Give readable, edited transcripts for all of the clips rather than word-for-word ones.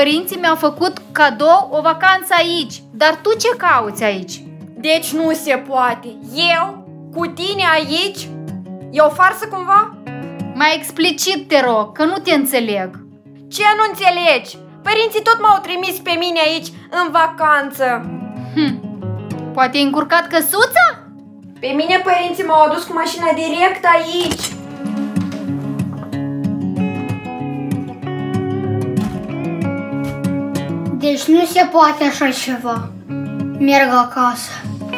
părinții mi-au făcut cadou o vacanță aici. Dar tu ce cauți aici? Deci nu se poate. Eu? Cu tine aici? E o farsă cumva? Mai explicit, te rog, că nu te înțeleg. Ce nu înțelegi? Părinții tot m-au trimis pe mine aici în vacanță. Poate ai încurcat căsuța? Pe mine părinții m-au adus cu mașina direct aici. Deci nu se poate așa ceva. Merg acasă.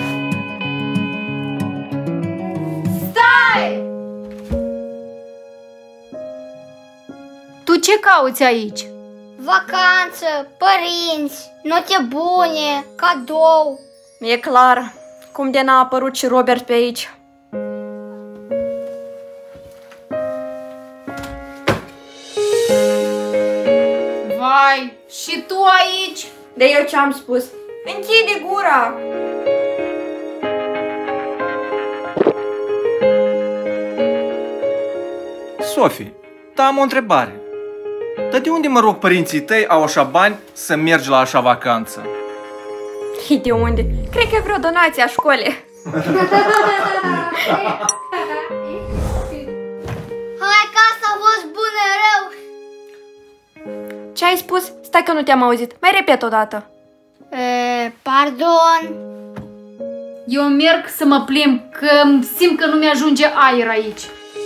Stai! Tu ce cauți aici? Vacanță, părinți, note bune, cadou. E clar. Cum de n-a apărut și Robert pe aici? Vai, și tu aici? De eu ce-am spus? Închide gura! Sofie, da, am o întrebare. Dar de unde, mă rog, părinții tăi au așa bani să mergi la așa vacanță? De unde? Cred că e vreo donație a școlii. Hai că asta a fost bună rău. Ce ai spus? Stai că nu te-am auzit. Mai repet o dată. Pardon. Eu merg să mă plimb, că simt că nu mi-ajunge aer aici.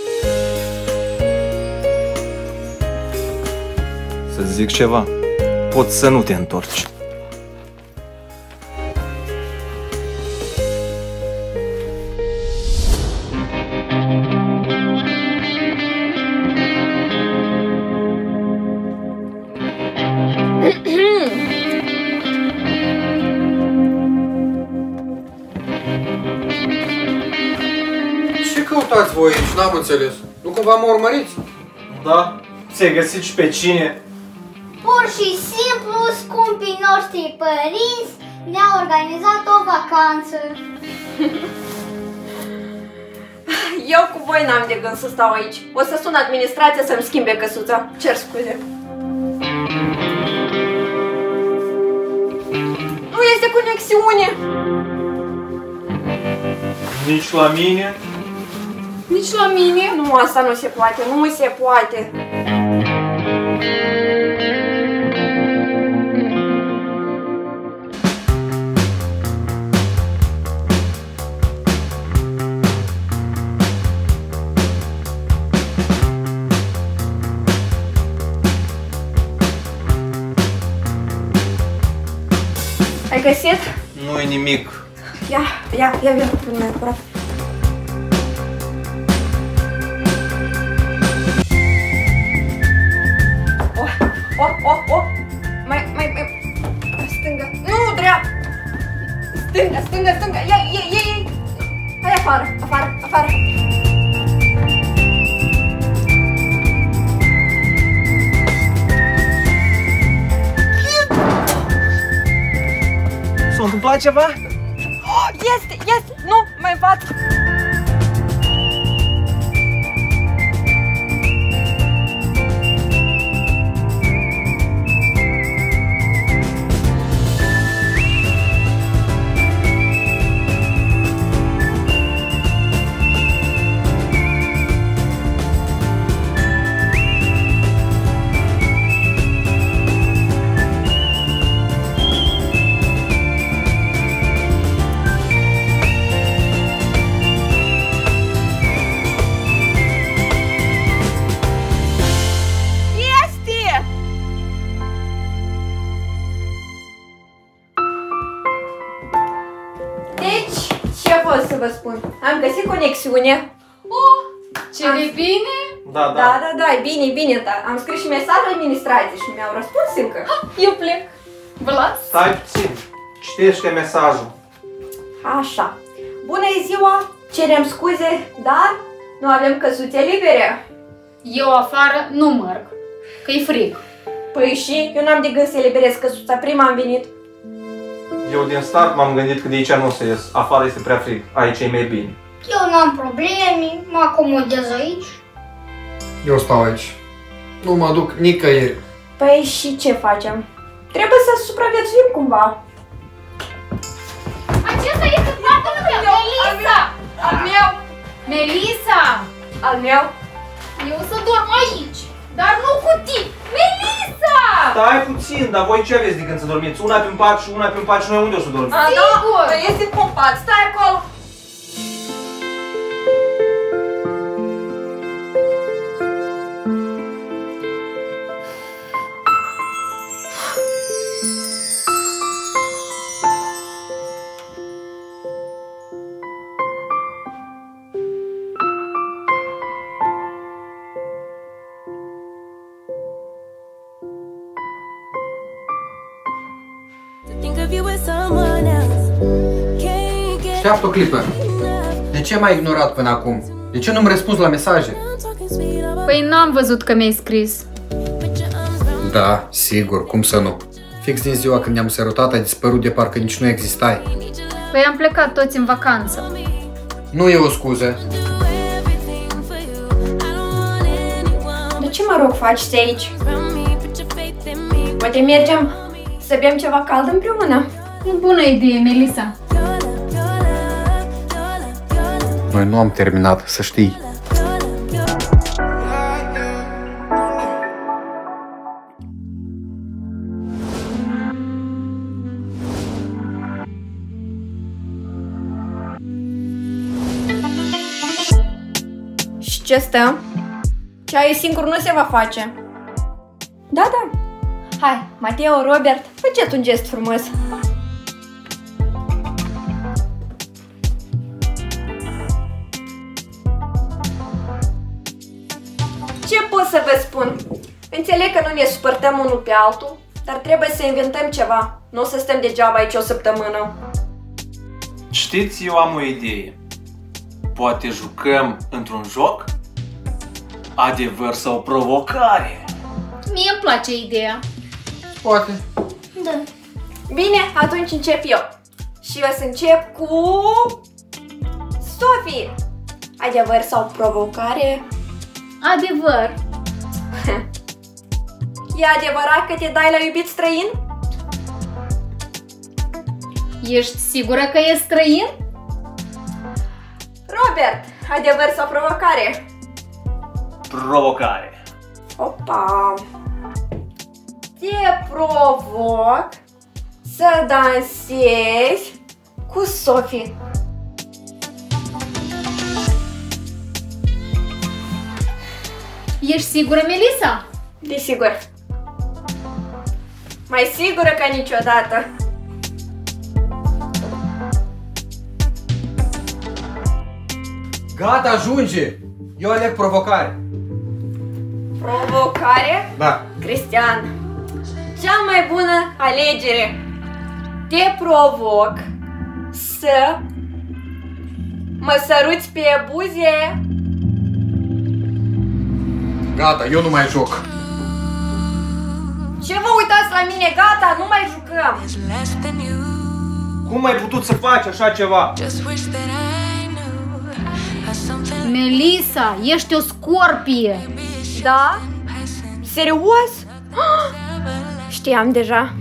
Să-ți zic ceva, poți să nu te întorci. Ce căutați voi aici? N-am înțeles. Nu cumva mă urmăriți? Da? Ți-ai găsit și pe cine? Pur și simplu, scumpii noștri părinți ne-au organizat o vacanță. Eu cu voi n-am de gând să stau aici. O să sun administrația să-mi schimbe căsuța. Cer scuze. Nu este conexiune! Nici la mine? Nici la mine. Nu, asta nu se poate, nu se poate. Ai găsit? Nu e nimic. Ia, nu mai curat. Oh, mai, stânga, nu, dreapta, stânga, ia, hai afară. S-a întâmplat ceva? Este, nu, mai bat. Să vă spun, am găsit conexiune. Ce de bine? Da, e bine, dar am scris și mesaj la administrație și mi-au răspuns încă. Eu plec. Vă las? Stai puțin, citește mesajul. Așa. Bună ziua, cerem scuze, dar nu avem căsuțe libere. Eu afară nu merg, că e frig. Păi și eu n-am de gând să eliberez căsuța, prima am venit. Eu din start m-am gândit că de aici nu o să ies. Afară este prea frig, aici e mai bine. Eu n-am probleme, mă acomodez aici. Eu stau aici. Nu mă duc nicăieri. Păi și ce facem? Trebuie să supraviețuim cumva. Acesta este fratele meu, Melissa! Al meu! Melissa! Al meu! Eu o să dorm aici, dar nu cu tine! Melissa! Stai puțin, dar voi ce aveți de când să dormiți? Una pe un pat și una pe un pat și noi unde o să dormim? Sigur! Da, este pe un pat, stai acolo! Așteaptă o clipă. De ce m-ai ignorat până acum? De ce nu-mi răspunzi la mesaje? Păi n-am văzut că mi-ai scris. Da, sigur, cum să nu? Fix din ziua când ne-am sărutat ai dispărut de parcă nici nu existai. Păi am plecat toți în vacanță. Nu e o scuză. De ce mă rog faci aici? Poate mergem să bem ceva cald împreună? E bună idee, Melissa. Noi nu am terminat, să știi. Și ce stăm? Ceaiul singur nu se va face. Da, da. Hai, Mateo, Robert, faceți un gest frumos. Ce pot să vă spun? Înțeleg că nu ne supărtăm unul pe altul, dar trebuie să inventăm ceva. Nu o să stăm degeaba aici o săptămână. Știți, eu am o idee. Poate jucăm într-un joc? Adevăr sau provocare? Mie îmi place ideea. Poate. Da. Bine, atunci încep eu. Și o să încep cu... Sofie! Adevăr sau provocare? Adevăr. E adevărat că te dai la iubit străin? Ești sigură că e străin? Robert, adevăr sau provocare? Provocare. Opa! Te provoc să dansezi cu Sofie. Ești sigură, Melissa? Desigur. Mai sigură ca niciodată. Gata, ajunge! Eu aleg provocare. Provocare? Da. Cristian, cea mai bună alegere. Te provoc să mă săruți pe buze. Gata, eu nu mai joc. Ce vă uitați la mine? Gata, nu mai jucăm. Cum ai putut să faci așa ceva? Melissa, ești o scorpie. Da? Serios? Știam deja.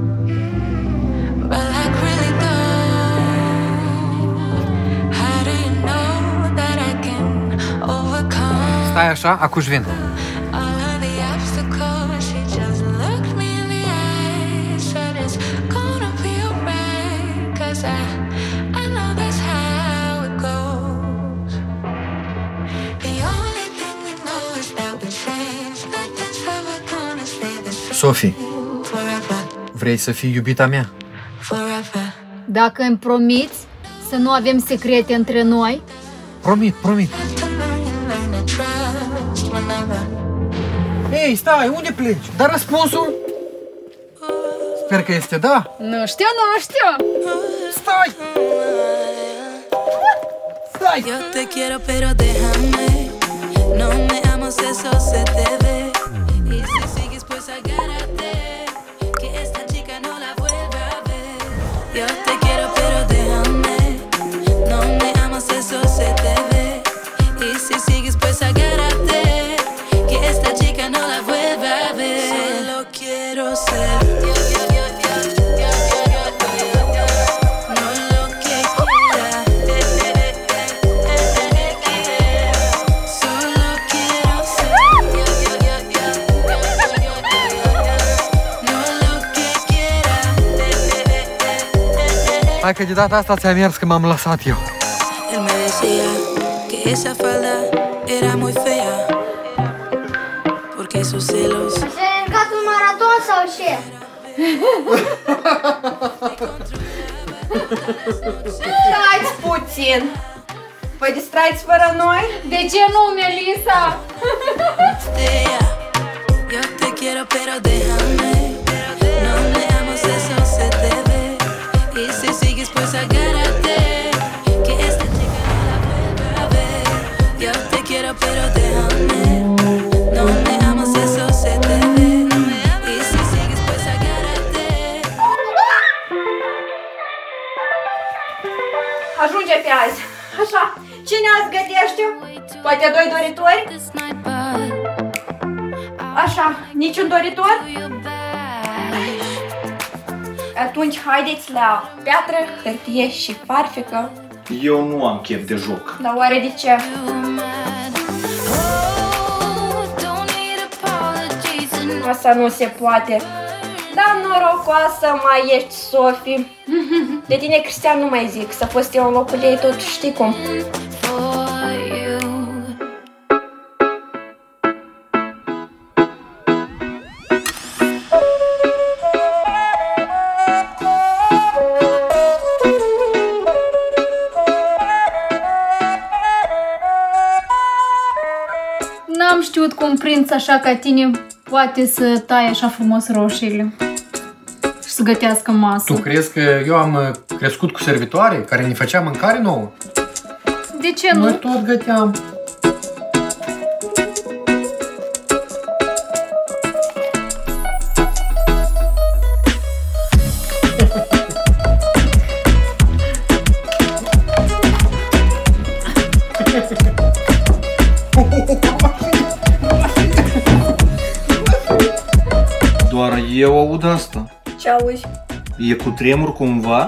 Stai așa, acuși vin. Sophie, vrei să fii iubita mea? Dacă îmi promiți să nu avem secrete între noi? Promit, promit. Ei, stai, unde pleci? Dar răspunsul? Sper că este da. Nu știu, nu știu. Stai! Stai! Yo te quiero pero déjame, no me amas eso se te ve, y si sigues pues agárrate, que esta chica no la vuelve a ver. Yo te quiero pero déjame, no me amas eso se te ve, y si sigues pues agárrate, que esta chica no la vuelve a ver. Solo Hai că de data asta ți-a mers că m-am lăsat eu. Él me decía que esa falda era muy fea. Porque sus celos. Și-ai alergat un maraton sau ce? Stați puțin! Vă distraiți fără noi? De ce nu, Melissa? Yo te quiero pero déjame. No leamos eso se te ve. Y si sigues pues agárrate. Que esta chica no la vuelva a ver. Yo te quiero pero déjame. No leamos eso se te ve. Y si sigues pues agárrate. Ajunge pe azi. Așa, cine azi gătește? Poate doi doritori? This night but Așa, niciun doritor? you're back. Atunci haideți la piatră, hârtie și farfecă. Eu nu am chef de joc. Dar oare de ce? You're mad. Oh, don't need apologies and Asta nu se poate. Dar norocoasă mai ești, Sophie. De tine, Cristian, nu mai zic. Să fost eu în locul ei, tot știi cum. for you. N-am știut cum prinț așa ca tine poate să taie așa frumos roșiile și să gătească masă. Tu crezi că eu am crescut cu servitoare care ne făcea mâncare nouă? De ce Noi nu? tot găteam. Doar eu aud asta. Ce auzi? E cu tremur cumva?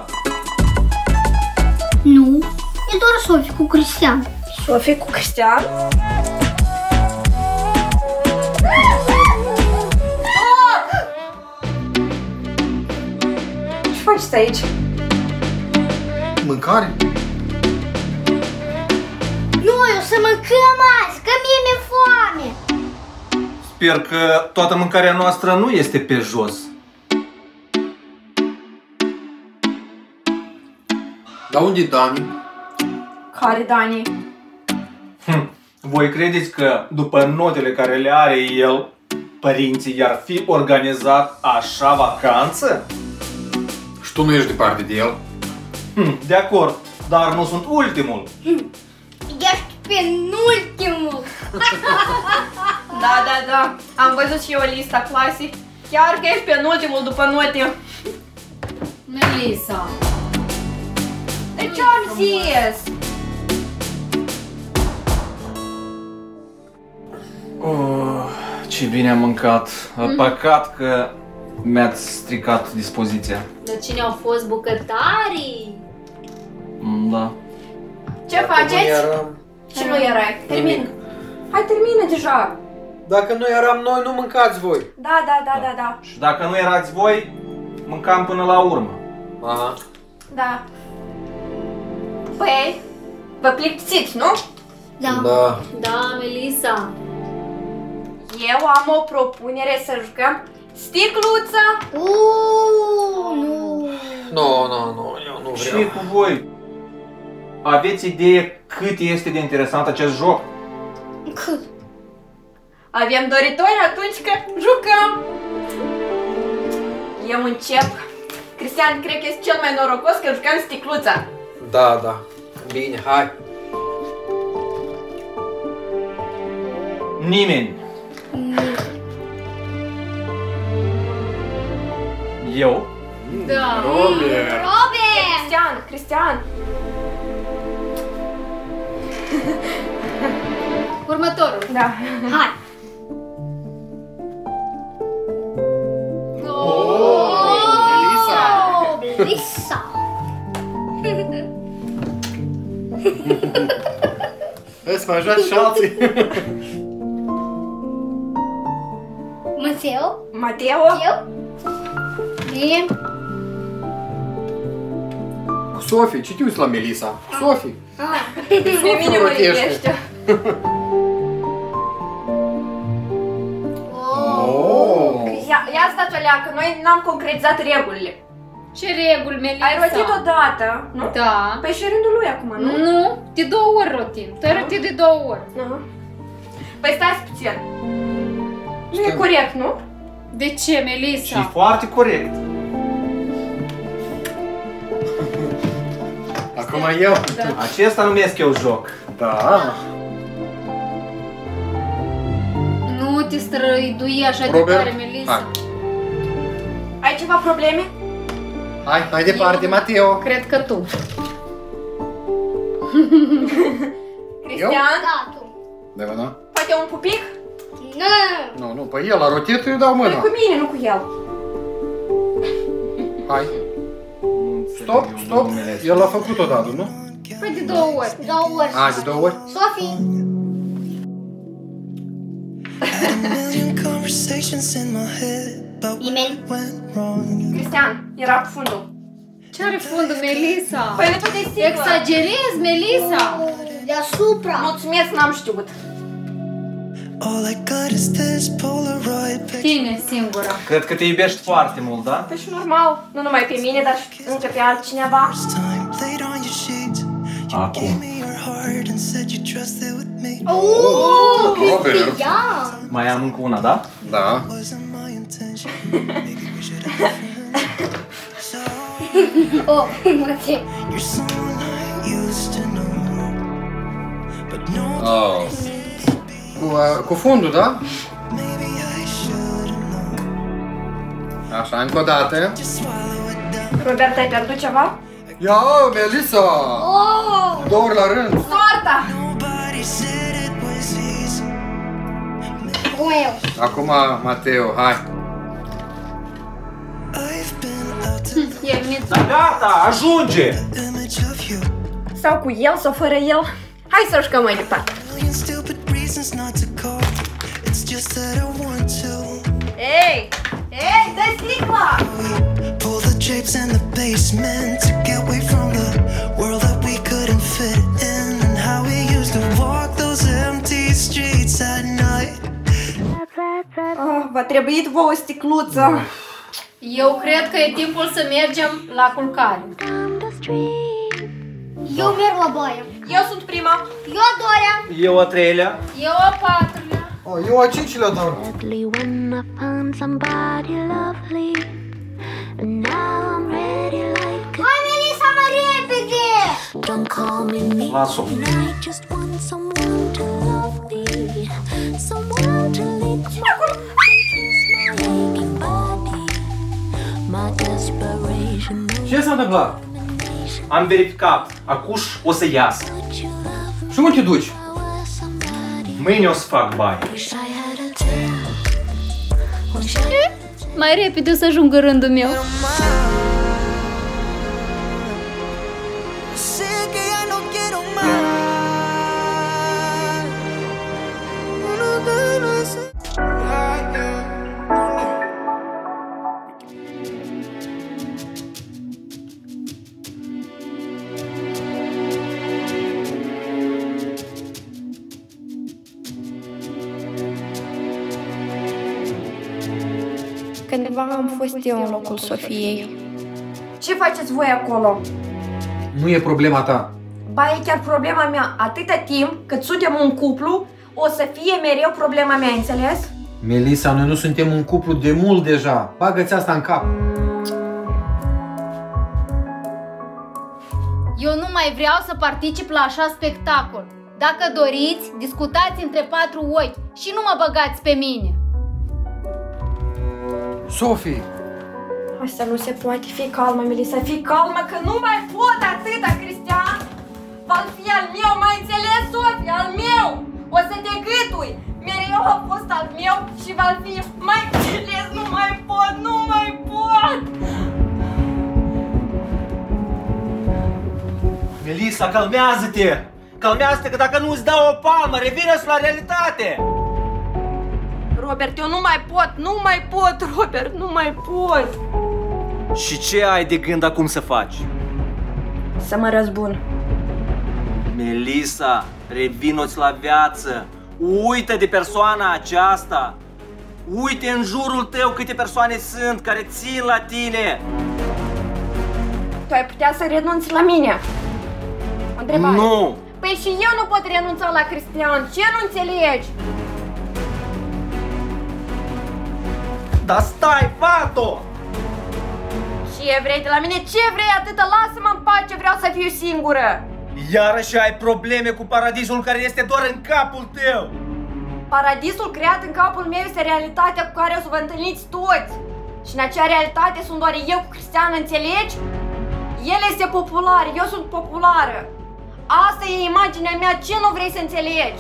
Nu, e doar Sofie cu Cristian. Sophie cu Cristian? Ce faceți aici? Mâncare? Noi o să mâncăm azi, că mie mi-e foame. Sper că toată mâncarea noastră nu este pe jos. Dar unde e Dani? Care, Dani? Voi credeți că după notele care le are el, părinții i-ar fi organizat așa vacanță? Și tu nu ești departe de el? De acord, dar nu sunt ultimul. Ești penultimul. Da, da, da. Am văzut și eu lista clasei. Chiar că ești penultimul după note. Melissa. De ce am zis? Oh, ce bine am mâncat. Păcat că mi-ați stricat dispoziția. Dar cine au fost bucătarii? Da. Ce faceți? Și nu erai. Termin. Hai, termină deja. Dacă nu eram noi, nu mâncați voi. Da, da, da, da, da. Și dacă nu erați voi, mâncam până la urmă. Aha. Da. Păi, vă plictisiți, nu? Da. Da. Da, Melissa. Eu am o propunere să jucăm sticluța. Nu. Nu, eu nu Și vreau. cu voi. Aveți idee cât este de interesant acest joc? Cât? Avem doritori atunci că jucăm. Eu încep. Cristian, cred că ești cel mai norocos că jucăm sticluța. Da, da. Bine, hai. Nimeni. Eu? Da. Robert! Robert! Cristian. Următorul. Da. Hai. Melissa. Să mai joați și alții. Mateo. Mateo. Eu. Bine. Sofie, ce te uiți la Melissa? Sofie. Pe mine mă iubește. Ia stați o leacă, noi n-am concretizat regulile. Ce reguli, Melissa? Ai rotit odată, nu? Da. Păi și rândul lui acum, nu? Nu, de 2 ori rotim. Tu ai rotit de 2 ori. Păi stați puțin. Nu e corect, nu? De ce, Melissa? Și foarte corect. Acum eu? Acesta numesc eu joc. Da. Nu te străidui așa de Robert, tare, Melissa. hai. Ai ceva probleme? Hai, mai departe, Mateo. Cred că tu. Cristian? Da, tu. De mână? Poate un pupic? Nu. Nu, păi el a rotit, eu dau mâna. Cu mine, nu cu el. Hai. Stop. El a făcut odată, nu? Păi de 2 ori. 2 ori. De 2 ori? Sofie. Nimeni. Cristian, era cu fundul. Ce are fundul, Melissa? Păi nu te sigură. Exagerezi, Melissa. Deasupra. Mulțumesc, n-am știut. Tine singura. Cred că te iubești foarte mult, da? Păi și normal, nu numai pe mine, dar și încă pe altcineva. Acum. Cristian. Mai am încă una, da? Da. Oh, Matei. Cu fundul, da? Așa, încă o dată. Robert, ai pierdut ceva? Ia, Melissa! Oh! 2 ori la rând. Soarta! Cum eu? Acum, Mateo, hai. Ierniță. Da, gata, ajunge! Sau cu el, sau fără el. Hai să jucăm mai departe. Ei! Ei, dă sticla! Pull the drapes in the basement to get away from the world that we couldn't fit in, and how we used to walk those empty streets at night. V-a trebuit vouă o sticluță. Eu cred că e timpul să mergem la culcare. Eu merg la baie. Eu sunt prima. Eu a doilea. Eu a treilea. Eu a 4-lea. Eu a 5-lea doar. When I found somebody lovely, and now I'm ready like Hai, Melissa, mai repede! don't call me me. Las-o. I just want someone to love me, someone to lead me, kiss my aching body, my desperation. Ce s-a întâmplat? Am verificat. Acuș o să iasă. Would you love Și unde te duci? me? I was somebody. Mâine o să fac baie. Wish I had a tail. Wish I Mai repede să ajungă rândul meu. Sé que ya no quiero más. Cândva am fost eu în locul Sofiei. Ce faceți voi acolo? Nu e problema ta. Ba, e chiar problema mea. Atâta timp cât suntem un cuplu, o să fie mereu problema mea, înțeles? Melissa, noi nu suntem un cuplu de mult deja. Bagă-ți asta în cap. Eu nu mai vreau să particip la așa spectacol. Dacă doriți, discutați între 4 ochi și nu mă băgați pe mine. Sofie! Asta nu se poate. Fii calmă, Melissa, fii calmă, că nu mai pot atâta, Cristian! Va fi al meu, mai înțeles, Sofia, al meu! O să te gâtui! Mereu a fost al meu și va fi, mai înțeles, nu mai pot, nu mai pot! Melissa, calmează-te! Calmează-te că dacă nu îți dau o palmă, revine la realitate! Robert, eu nu mai pot, nu mai pot, Robert, nu mai pot! Și ce ai de gând acum să faci? să mă răzbun. Melissa, revino-ți la viață. Uită de persoana aceasta. Uite în jurul tău câte persoane sunt care țin la tine. Tu ai putea să renunți la mine. O întrebare. Nu! Păi și eu nu pot renunța la Cristian. Ce nu înțelegi? Dar stai, Vato! Ce vrei de la mine? Ce vrei atâta? Lasă-mă în pace, vreau să fiu singură. Iarăși ai probleme cu paradisul care este doar în capul tău. Paradisul creat în capul meu este realitatea cu care o să vă întâlniți toți. Și în acea realitate sunt doar eu cu Cristian, înțelegi? El este popular, eu sunt populară. Asta e imaginea mea, ce nu vrei să înțelegi?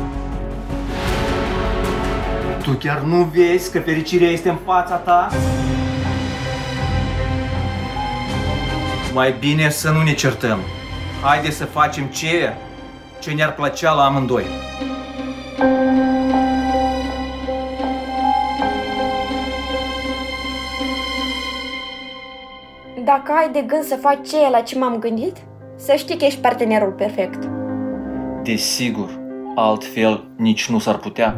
Tu chiar nu vezi că fericirea este în fața ta? Mai bine să nu ne certăm. Haide să facem ce ne-ar plăcea la amândoi. Dacă ai de gând să faci ceea la ce m-am gândit, să știi că ești partenerul perfect. Desigur, altfel nici nu s-ar putea.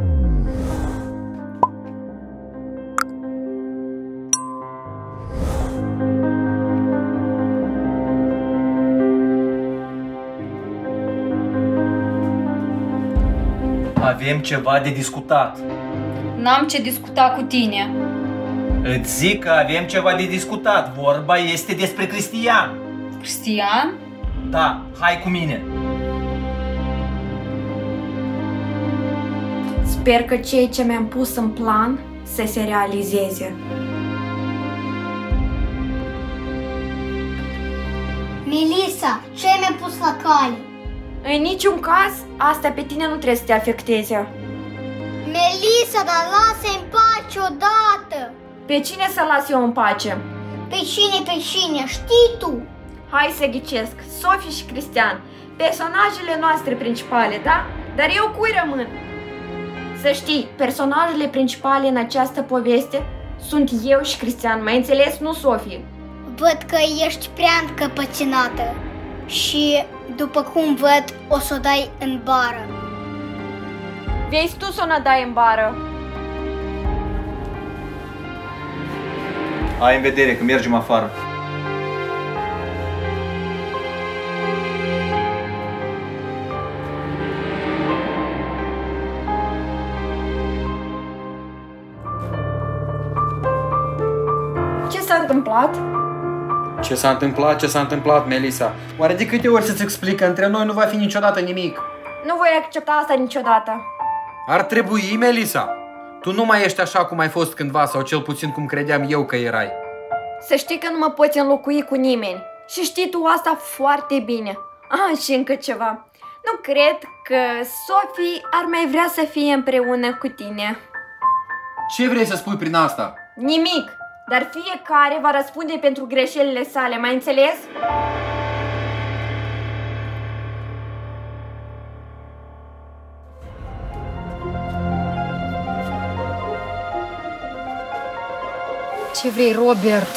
Avem ceva de discutat. N-am ce discuta cu tine. Îți zic că avem ceva de discutat. Vorba este despre Cristian. Cristian? Da, hai cu mine. Sper că ceea ce mi-am pus în plan să se realizeze. Melissa, ce mi-a pus la cale? În niciun caz, asta pe tine nu trebuie să te afecteze. Melissa, dar lasă-i în pace odată! Pe cine să las eu în pace? Pe cine, știi tu? Hai să ghicesc, Sofie și Cristian, personajele noastre principale, da? Dar eu cui rămân? Să știi, personajele principale în această poveste sunt eu și Cristian, mai înțeles? Nu Sofie. Văd că ești prea încăpățânată și, după cum văd, o să o dai în bară. Vei tu să o dai în bară. Ai în vedere că mergem afară. Ce s-a întâmplat? Ce s-a întâmplat, Melissa? Oare de câte ori să-ți explic că între noi nu va fi niciodată nimic? Nu voi accepta asta niciodată. Ar trebui, Melissa. Tu nu mai ești așa cum ai fost cândva, sau cel puțin cum credeam eu că erai. Să știi că nu mă poți înlocui cu nimeni. Și știi tu asta foarte bine. Și încă ceva. Nu cred că Sofie ar mai vrea să fie împreună cu tine. Ce vrei să spui prin asta? Nimic. Dar fiecare va răspunde pentru greșelile sale, mai înțeles? Ce vrei, Robert?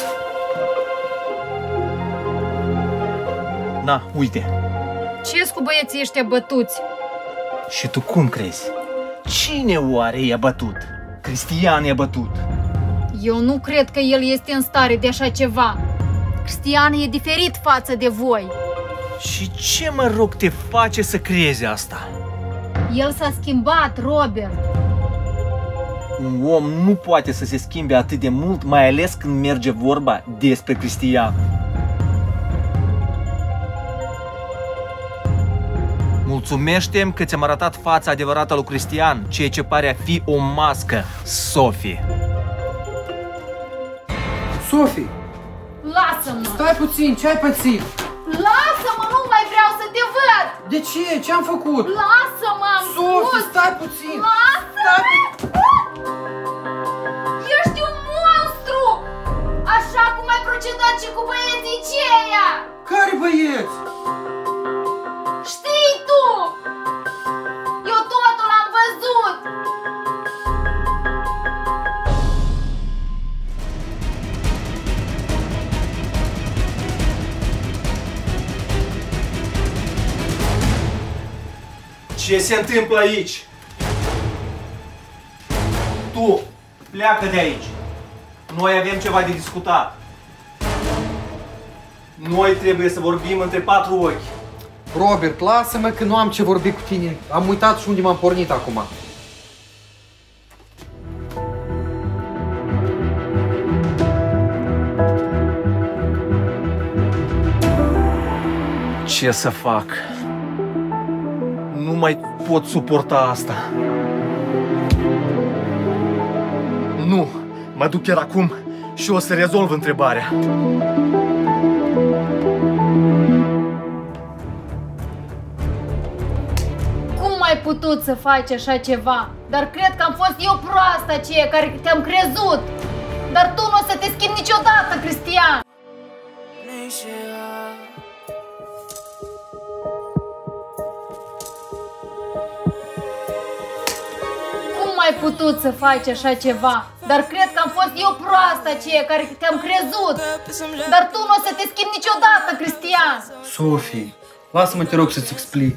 Na, uite. Ce-s cu băieții ăștia bătuți? Și tu cum crezi? Cine oare i-a bătut? Cristian i-a bătut. Eu nu cred că el este în stare de așa ceva. Cristian e diferit față de voi. Și ce, mă rog, te face să crezi asta? El s-a schimbat, Robert. Un om nu poate să se schimbe atât de mult, mai ales când merge vorba despre Cristian. Mulțumește-mi că ți-am arătat fața adevărată lui Cristian, ceea ce pare a fi o mască, Sofie. Sofie! Lasă-mă! Stai puțin, ce ai pățit? Lasă-mă, nu mai vreau să te văd! De ce? Ce-am făcut? Lasă-mă, am Sofie, spus! stai puțin! Lasă-mă! Ești un monstru! Așa cum ai procedat și cu băieții ceia! Care băieți? Știi tu! Eu totul am văzut! Ce se întâmplă aici? Tu, pleacă de aici. Noi avem ceva de discutat. Noi trebuie să vorbim între patru ochi. Robert, lasă-mă că nu am ce vorbi cu tine. Am uitat și unde m-am pornit acum. Ce să fac? Nu mai pot suporta asta. Nu, mă duc chiar acum și o să rezolv întrebarea. Cum ai putut să faci așa ceva? Dar cred că am fost eu proasta aceea care te-am crezut. Dar tu nu o să te schimbi niciodată, Cristian. Cum ai putut să faci așa ceva? Dar cred că am fost eu proasta aceea care te-am crezut. Dar tu nu o să te schimbi niciodată, Cristian. Sofie, lasă-mă, te rog, să-ți explic.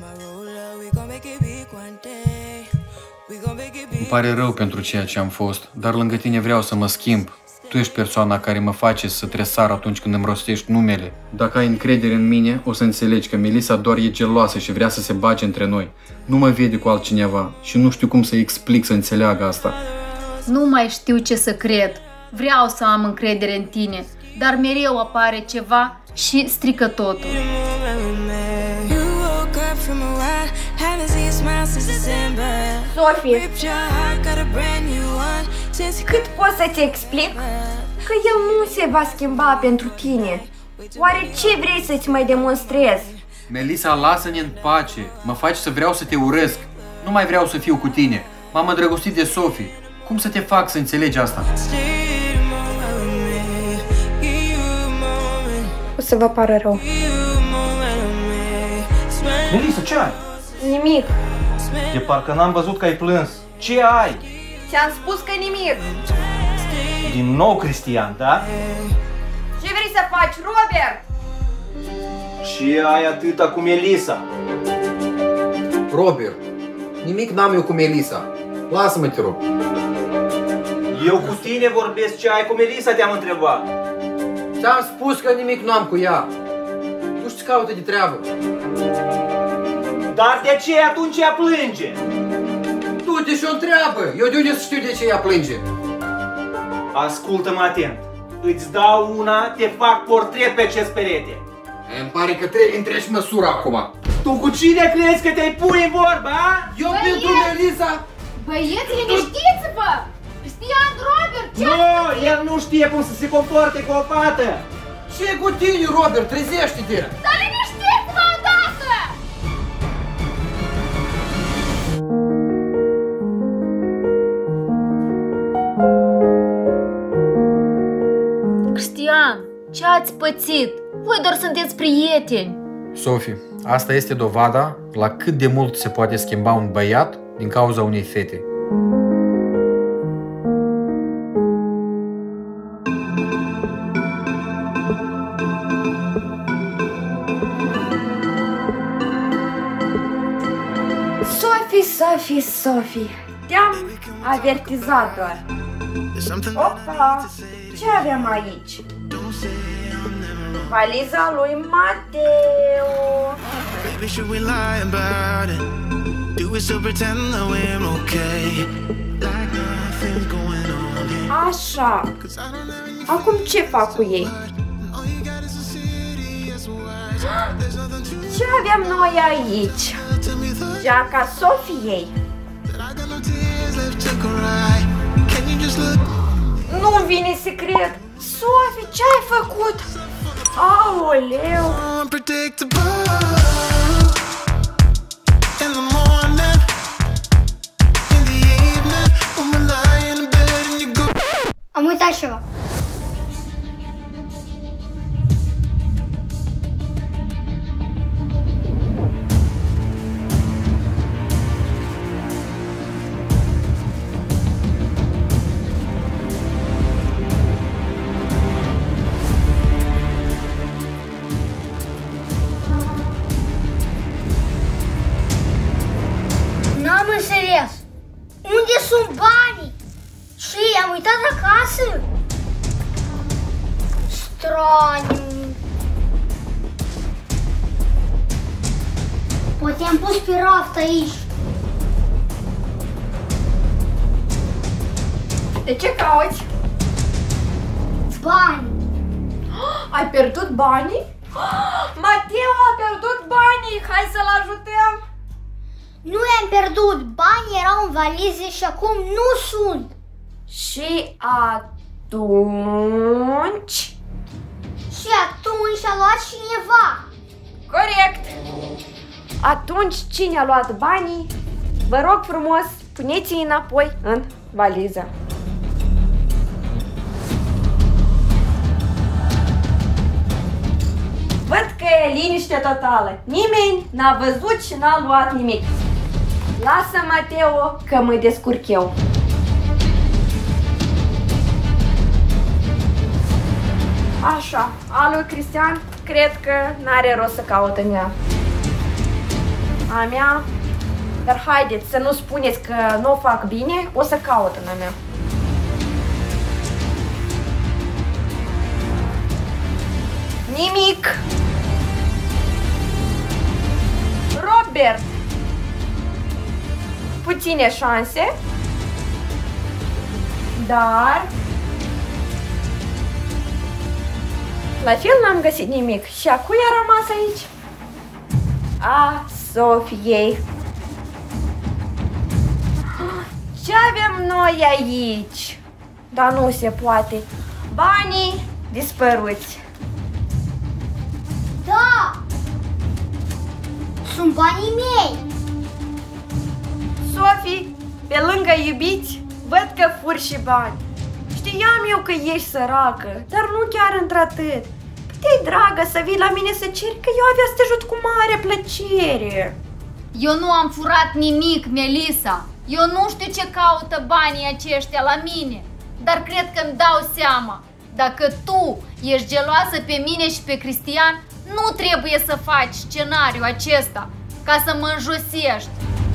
Îmi pare rău pentru ceea ce am fost, dar lângă tine vreau să mă schimb. Tu ești persoana care mă face să tresar atunci când îmi rostești numele. Dacă ai încredere în mine, o să înțelegi că Melissa doar e geloasă și vrea să se bage între noi. Nu mă vede cu altcineva și nu știu cum să-i explic să înțeleagă asta. Nu mai știu ce să cred. Vreau să am încredere în tine, dar mereu apare ceva și strică totul. Sofie, cât pot să-ți explic că el nu se va schimba pentru tine? Oare ce vrei să-ți mai demonstrezi? Melissa, lasă-ne în pace. Mă faci să vreau să te urăsc. Nu mai vreau să fiu cu tine. M-am îndrăgostit de Sofie. Cum să te fac să înțelegi asta? O să vă pară rău. Melissa, ce ai? Nimic. De parcă n-am văzut că ai plâns. Ce ai? Ți-am spus că nimic. Din nou, Cristian, da? Ce vrei să faci, Robert? Și ai atâta cu Melissa. Robert, nimic n-am eu cu Melissa. Lasă-mă, te rog. Eu cu tine vorbesc, ce ai cu Melissa, te-am întrebat. Ți-am spus că nimic nu am cu ea. Nu știu ce caută de treabă. Dar de ce atunci ea plânge? Du-te și o întreabă. Eu de unde să știu de ce ea plânge? Ascultă-mă atent. Îți dau una, te fac portret pe acest perete. Îmi pare că trebuie întregi măsura acum. Tu cu cine crezi că te-ai pui în vorba, a? Eu pentru Melissa. Băieți, liniștiți-vă! Cristian, Robert, ce? Nu, el nu știe cum să se comporte cu o fată. Ce cu tine, Robert? Trezește-te! Dar liniștiți-vă odată! Cristian, ce ați pățit? Voi doar sunteți prieteni. Sofie, asta este dovada la cât de mult se poate schimba un băiat din cauza unei fete. Sophie, te-am avertizat doar. Opa, ce avem aici? Valiza lui Mateo. Baby, should we lie about it? Do we still pretend that we're okay? Like nothing's going on here. Așa. Acum ce fac cu ei? Ce avem noi aici? Geaca Sofiei. Nu vine să cred. Sofie, ce ai făcut? Aoleu! Am uitat ceva. N-am înțeles. Unde sunt banii? Și am uitat acasă? Straniu. Poate am pus pe raft aici. De ce cauți? Bani. Ai pierdut banii? Mateo a pierdut banii! Hai să-l ajutăm! Nu i-am pierdut. Banii erau în valize și acum nu sunt. Și atunci... Și atunci a luat cineva. Corect! Atunci cine a luat banii? Vă rog frumos, puneți-i înapoi în valiză. Văd că e liniște totală. Nimeni n-a văzut și n-a luat nimic. Lasă, Mateo, că mă descurc eu. Așa, a lui Cristian cred că n-are rost să caut în ea. A mea, dar haideți să nu spuneți că nu o fac bine, o să caut în a mea. Nimic. Robert. Puține șanse. Dar la fel n-am găsit nimic. Și a cui a rămas aici? A Sofiei. Ce avem noi aici? Dar nu se poate. Banii dispăruți. Da! Sunt banii mei! Sofie, pe lângă iubiți, văd că furi și bani. Știam eu că ești săracă, dar nu chiar într-atât. Te-ai dragă să vii la mine să ceri că eu avea să te ajut cu mare plăcere. Eu nu am furat nimic, Melissa. Eu nu știu ce caută banii aceștia la mine. Dar cred că îmi dau seama. Dacă tu ești geloasă pe mine și pe Cristian, nu trebuie să faci scenariul acesta ca să mă înjosești.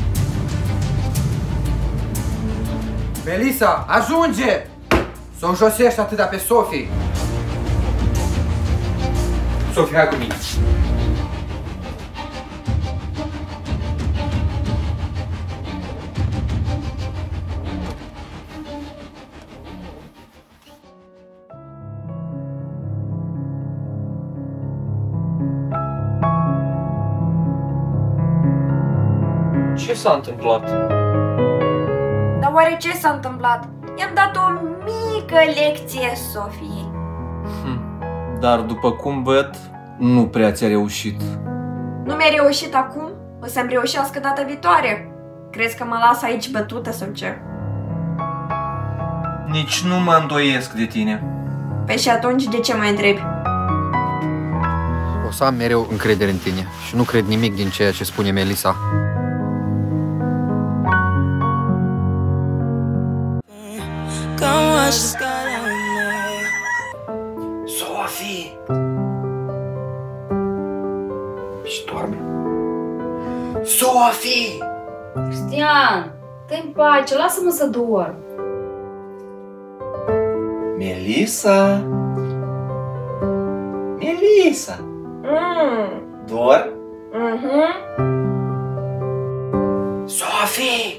Melissa, ajunge! Să o înjosești atâta pe Sofie. Sofie, hai cu mine. Ce s-a întâmplat? Dar oare ce s-a întâmplat? I-am dat o mică lecție Sofiei. Dar după cum văd, nu prea ți-a reușit. Nu mi-a reușit acum? O să-mi reușească data viitoare. Crezi că mă las aici bătută sau ce? Nici nu mă îndoiesc de tine. Păi și atunci de ce mă întrebi? O să am mereu încredere în tine și nu cred nimic din ceea ce spune Melissa. Sofie! Și doarme. Sofie! Cristian, dă-mi pace, lasă-mă să dorm. Melissa? Melissa! Dor? Sofie!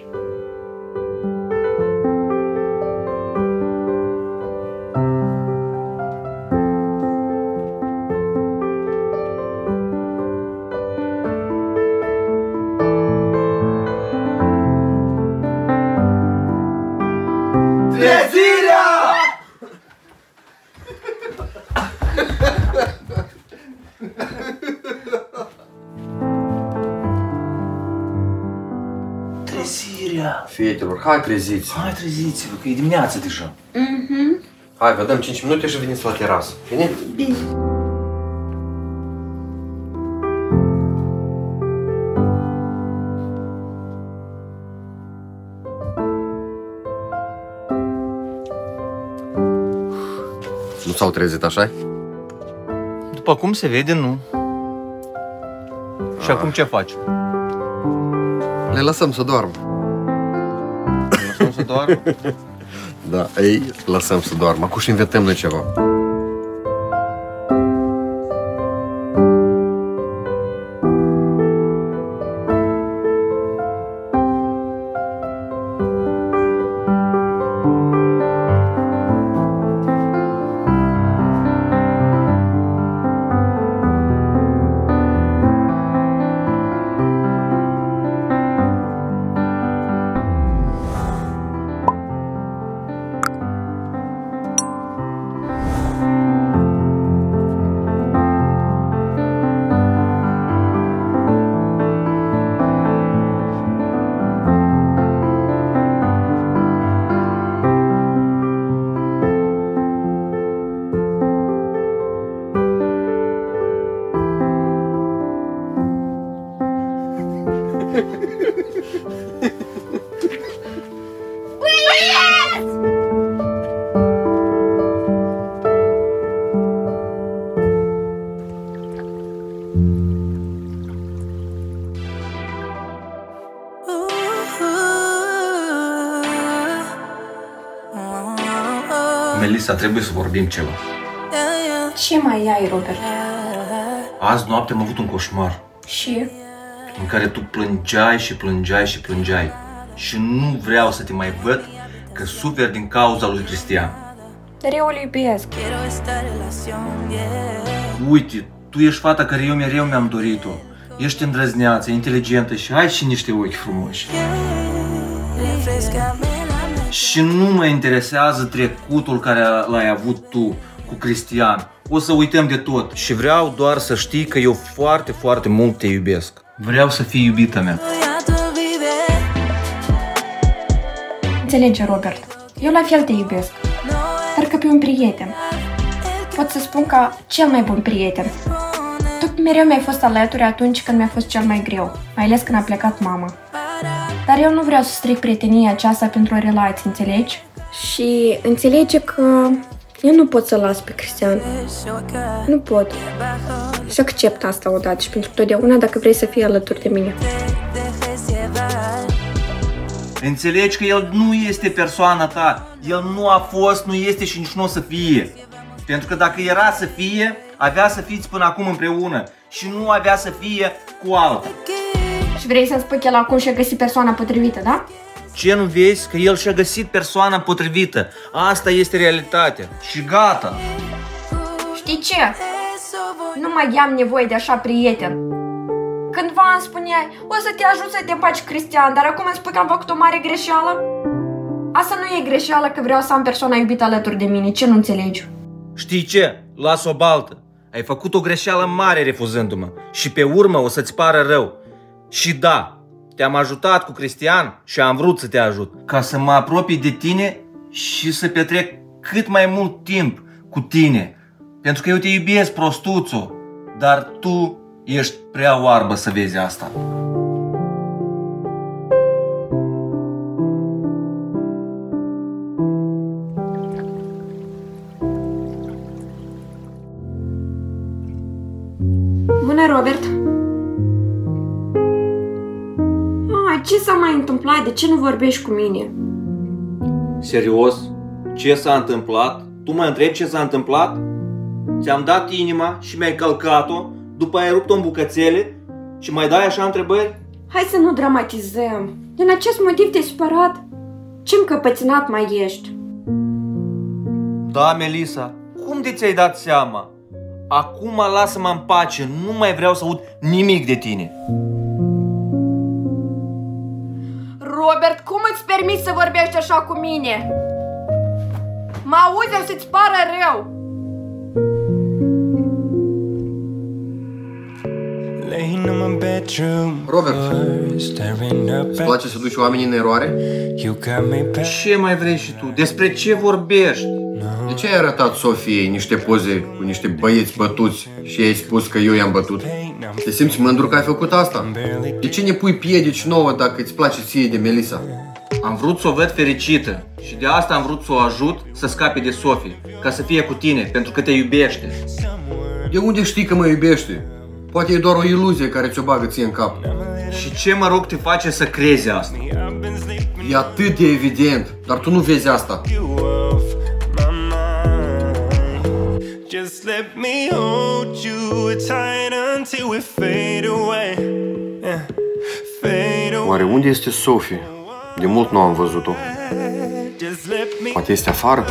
Trezirea! Trezirea! Fetelor, hai treziți! Hai treziți-vă, că e dimineața deja. Hai, vă dăm 5 minute și veniți la terasă. Bine? Bine. Nu s-au trezit, așa? După cum se vede, nu. Și acum ce faci? Le lăsăm să doarmă. Lăsăm să doarmă? Da, ei, lăsăm să doarmă. Acum și inventăm noi ceva. Melissa, trebuie să vorbim ceva. Ce mai ai, Robert? Azi noapte am avut un coșmar. Și? În care tu plângeai și plângeai și plângeai. Și nu vreau să te mai văd că suferi din cauza lui Cristian. Dar eu îl iubesc. Uite, tu ești fata care eu mereu mi-am dorit-o. Ești îndrăzneață, inteligentă și ai și niște ochi frumoși. Și nu mă interesează trecutul care l-ai avut tu cu Cristian. O să uităm de tot. Și vreau doar să știi că eu foarte, foarte mult te iubesc. Vreau să fii iubita mea. Înțelege, Robert. Eu la fel te iubesc. Dar ca pe un prieten. Pot să spun ca cel mai bun prieten. Tu mereu mi-ai fost alături atunci când mi-a fost cel mai greu. Mai ales când a plecat mama. Dar eu nu vreau să stric prietenia aceasta pentru o relație, înțelegi? Și înțelege că eu nu pot să las pe Cristian. Nu pot. Și accept asta odată și pentru totdeauna dacă vrei să fii alături de mine. Înțelegi că el nu este persoana ta. El nu a fost, nu este și nici nu o să fie. Pentru că dacă era să fie, avea să fiți până acum împreună. Și nu avea să fie cu alta. Și vrei să-mi spui că el acum și-a găsit persoana potrivită, da? Ce nu vezi? Că el și-a găsit persoana potrivită. Asta este realitatea. Și gata. Știi ce? Nu mai am nevoie de așa prieten. Cândva îmi spuneai, o să te ajut să te împaci, Cristian, dar acum îmi spui că am făcut o mare greșeală? Asta nu e greșeală că vreau să am persoana iubită alături de mine, ce nu înțelegi? Știi ce? Las-o baltă. Ai făcut o greșeală mare refuzându-mă. Și pe urmă o să-ți pară rău. Și da, te-am ajutat cu Cristian și am vrut să te ajut. Ca să mă apropii de tine și să petrec cât mai mult timp cu tine. Pentru că eu te iubesc, prostuțo. Dar tu ești prea oarbă să vezi asta. Bună, Robert! Ce s-a mai întâmplat? De ce nu vorbești cu mine? Serios? Ce s-a întâmplat? Tu mă întrebi ce s-a întâmplat? Ți-am dat inima și mi-ai călcat-o, după ai rupt-o în bucățele și mai dai așa întrebări? Hai să nu dramatizăm. Din acest motiv te-ai supărat? Ce încăpățânat mai ești? Da, Melissa, cum de ți-ai dat seama? Acum lasă-mă în pace, nu mai vreau să aud nimic de tine. Robert, cum îți permiți să vorbești așa cu mine? Mă auzi, o să-ți pară rău. Robert, îți place să duci oamenii în eroare? Ce mai vrei și tu? Despre ce vorbești? De ce ai arătat Sofiei niște poze cu niște băieți bătuți și ai spus că eu i-am bătut? Te simți mândru că ai făcut asta? De ce ne pui piedici nouă dacă îți place ție de Melissa? Am vrut să o văd fericită și de asta am vrut să o ajut să scape de Sofie, ca să fie cu tine, pentru că te iubește. De unde știi că mă iubește? Poate e doar o iluzie care ți-o bagă ție în cap. Și ce, mă rog, te face să crezi asta? E atât de evident, dar tu nu vezi asta. Just let me hold you tight until we fade away. Fade away. Oare unde este Sophie? De mult nu am văzut-o. Poate este afară?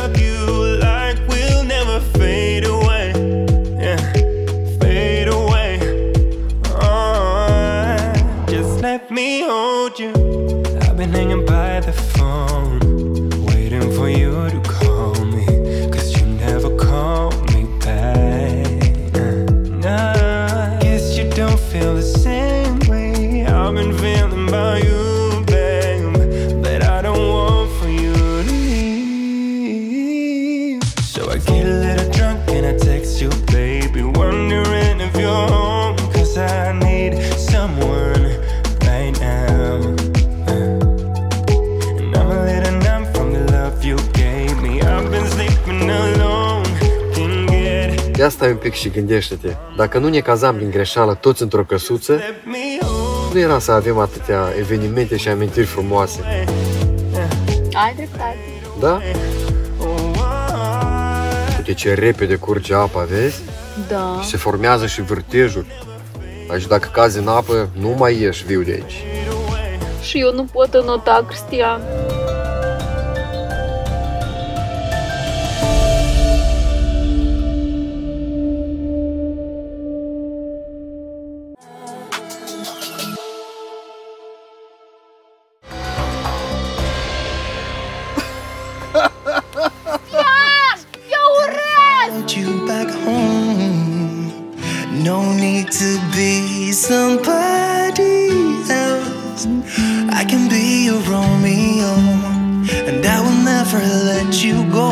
Let me hold you. I've been hanging by the phone, waiting for you to call me, 'cause you never call me back. Nah, guess you don't feel the same way I've been feeling about you, babe. But I don't want for you to leave. So I get a little drunk and I text you, baby, wondering if you're home, 'cause I need someone right now. And I'm a little numb from the love you gave me. I've been sleeping alone. Can get. Ia stai un pic și gândește-te. Dacă nu ne cazam din greșeală toți într-o căsuță, nu era să avem atâtea evenimente și amintiri frumoase. Ai dreptate. Da? Uite ce repede curge apa, vezi? Da. Și se formează și vârtejuri. Deci dacă cazi în apă, nu mai ieși viu de aici. Și eu nu pot înota, Cristian. No need to be somebody else. I can be your Romeo, and I will never let you go.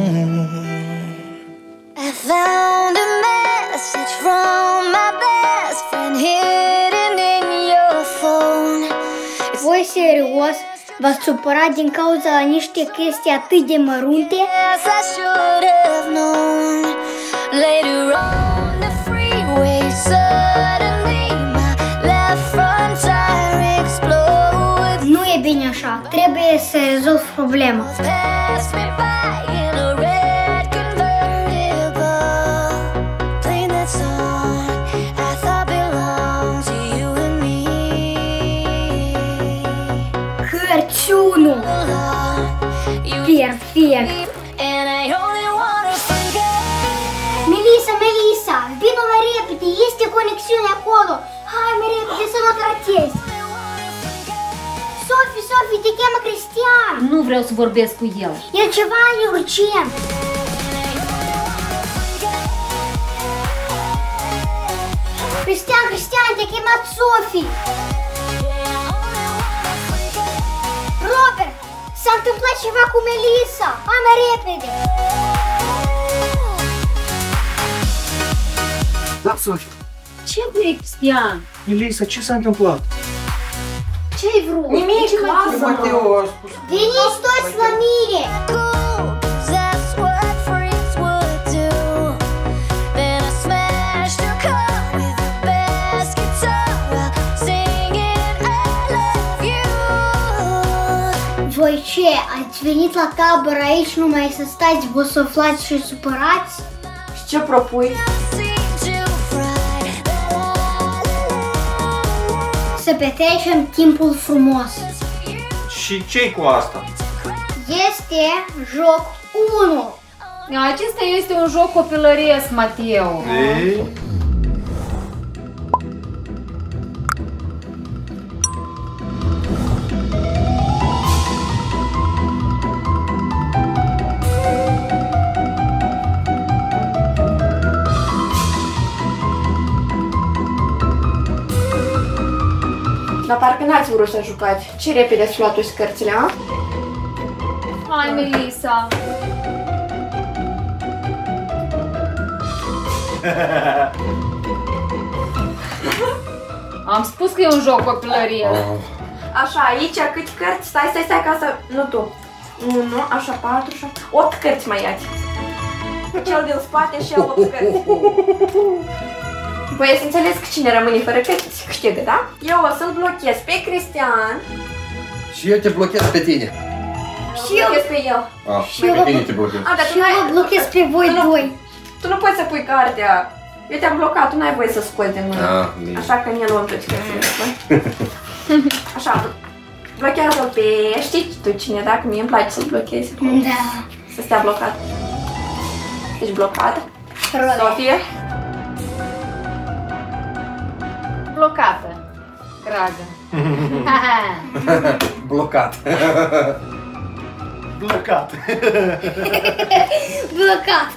I found a message from my best friend hidden in your phone. Voi serios v-ați supărat din cauza la niște chestii atât de mărunte? Yes, I should have known. Later on the freeway, suddenly my left front tire explodes. Nu e bine așa, trebuie să rezolv problema. Pass me by in a red convertible, playing that song I thought belonged to you and me. Cărciunul! Perfect! And I only wanna forget. Melissa, vino mai repede, este conexiune acolo. Hai mai repede să nu tratezi. Sophie, te cheamă Cristian. Nu vreau să vorbesc cu el. E ceva urgent. Cristian, te-a chemat Sophie. Robert, s-a întâmplat ceva cu Melissa. Hai mai repede. Da, Sophie. Ce vrei, Cristian? Melissa, ce s-a întâmplat? Ce-ai vrut? Nimic, lasă-mă. Mateo a spus. Veniți toți la mine. That's what freaks would do. Then I smashed her car with the best guitar while singing I love you. Voi ce, ați venit la tabără aici numai să stați bosoflați și supărați? Și ce propui? Să petrecem timpul frumos. Și ce-i cu asta? Este joc 1. Acesta este un joc copilăresc, Mateo. Ei? Dar parcă n-ați vrut să jucați. Ce repede ați luat toți cărțile, a? Hai, Melissa. Am spus că e un joc copilăresc. Așa, aici câți cărți? Stai ca să... Nu tu. 1, așa, 4, 7, 8 cărți mai iați. Cel din spate și el 8 cărți. Păi să înțeles că cine rămâne fără câștigă, da? Eu o să-l blochez pe Cristian. Și eu te blochez pe tine. Și eu blochez pe el. Și eu pe tine te blochez. Și eu vă blochez pe voi doi. Tu nu poți să pui cartea. Eu te-am blocat, tu n-ai voie să scoți din mână. Așa că ne luăm toți cărțile. Așa, blochează-l pe... Știi tu cine, dacă mie îmi place să-l blochezi. Da. Să stea blocat. Ești blocată? Sofie? Blocată. Dragă. Blocat. Blocat. Blocat.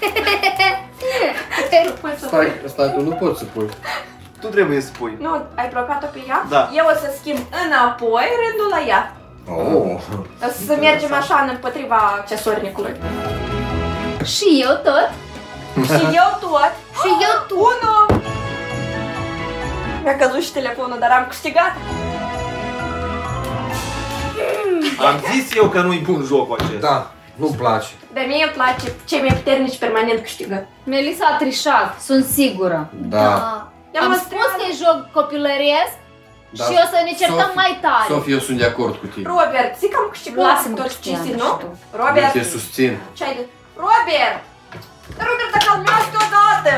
Stai, tu nu poți să pui. Tu trebuie să pui. Nu, ai blocat-o pe ea? Da. Eu o să schimb înapoi rândul la ea. O să mergem așa împotriva accesornicului. Și eu tot. Și eu tot. Și eu tot. Unu! Mi-a căzut și telefonul, dar am câștigat. Am zis eu că nu-i bun jocul acesta. Da, nu-mi place. Dar mie îmi place, cei mai puternici permanent câștigă. Melissa a trișat, sunt sigură. Da. Am spus că e joc copilăresc și o să ne certăm mai tare. Sofie, eu sunt de acord cu tine. Robert, zic că am câștigat. Lasă-mi tot Cristian, cinstit, nu nu? știu. Robert, Te susțin. ce ai de... Robert! Robert, te calmează odată!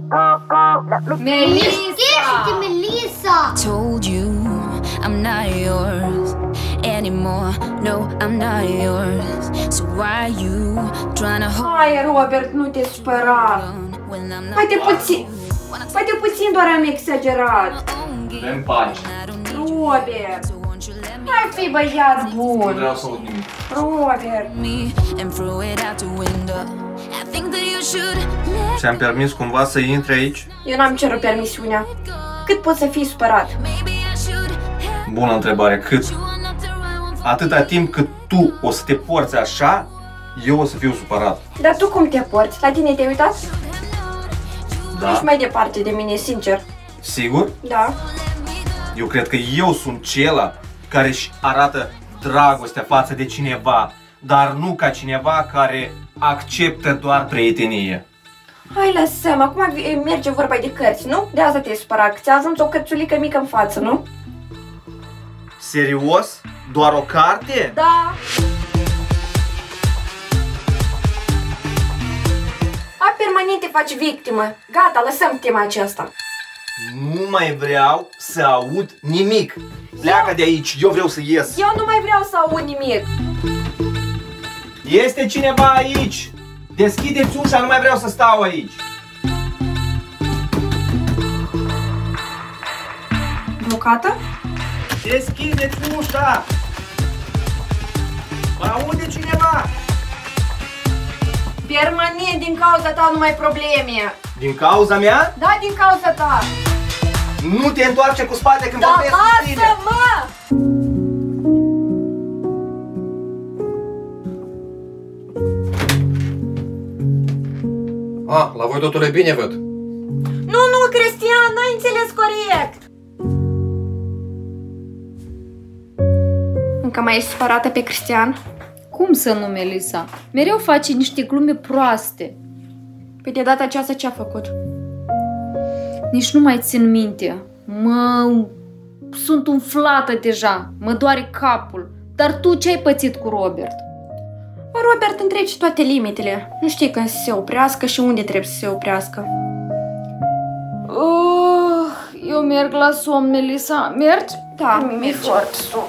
Liniștește-te, Melissa! Told you I'm not yours anymore. No, I'm not yours. So why you trying to hold Hai, Robert, nu te supăra. on when I'm not? Poate puțin. Poate puțin doar am exagerat. Dă-mi pace. Robert! Hai fi băiat Nu bun! vreau să aud nimic. Robert! Me and throw it out the window. I think that you should let Ți-am permis cumva să intri aici? Eu n-am cerut permisiunea. Cât poți să fii supărat? maybe I should have Bună întrebare. Cât? you enough to run. Atâta timp cât tu o să te porți așa, eu o să fiu supărat. Dar tu cum te porți? La tine te-ai uitat? Da? Ești mai departe de mine, sincer. Sigur? Da. Eu cred că eu sunt cela care își arată dragostea față de cineva, dar nu ca cineva care acceptă doar prietenie. Hai, lăsăm. Acum merge vorba de cărți, nu? De asta te-ai supărat, că ți-a ajuns o cărțulică mică în față, nu? Serios? Doar o carte? Da. A, permanent te faci victimă. Gata, lăsăm tema aceasta. Nu mai vreau să aud nimic. Pleacă de aici, eu vreau să ies. Eu nu mai vreau să aud nimic. Este cineva aici? Deschideți ușa, nu mai vreau să stau aici. Blocată? Deschideți ușa! Mă aude cineva? Permanent din cauza ta numai probleme. Din cauza mea? Da, din cauza ta. Nu te întoarce cu spate când Da, vorbesc cu tine. lasă-mă! La voi totul e bine, văd. Nu, Cristian, n-ai înțeles corect. Încă mai ești supărată pe Cristian? Cum să nu, Melissa? Mereu face niște glume proaste. Păi de data aceasta ce-a făcut? Nici nu mai țin minte. Sunt umflată deja. Mă doare capul. Dar tu ce ai pățit cu Robert? Robert întreci toate limitele. Nu știi când să se oprească și unde trebuie să se oprească. Eu merg la somn, Melissa. Mergi? Da, mi-e foarte somn.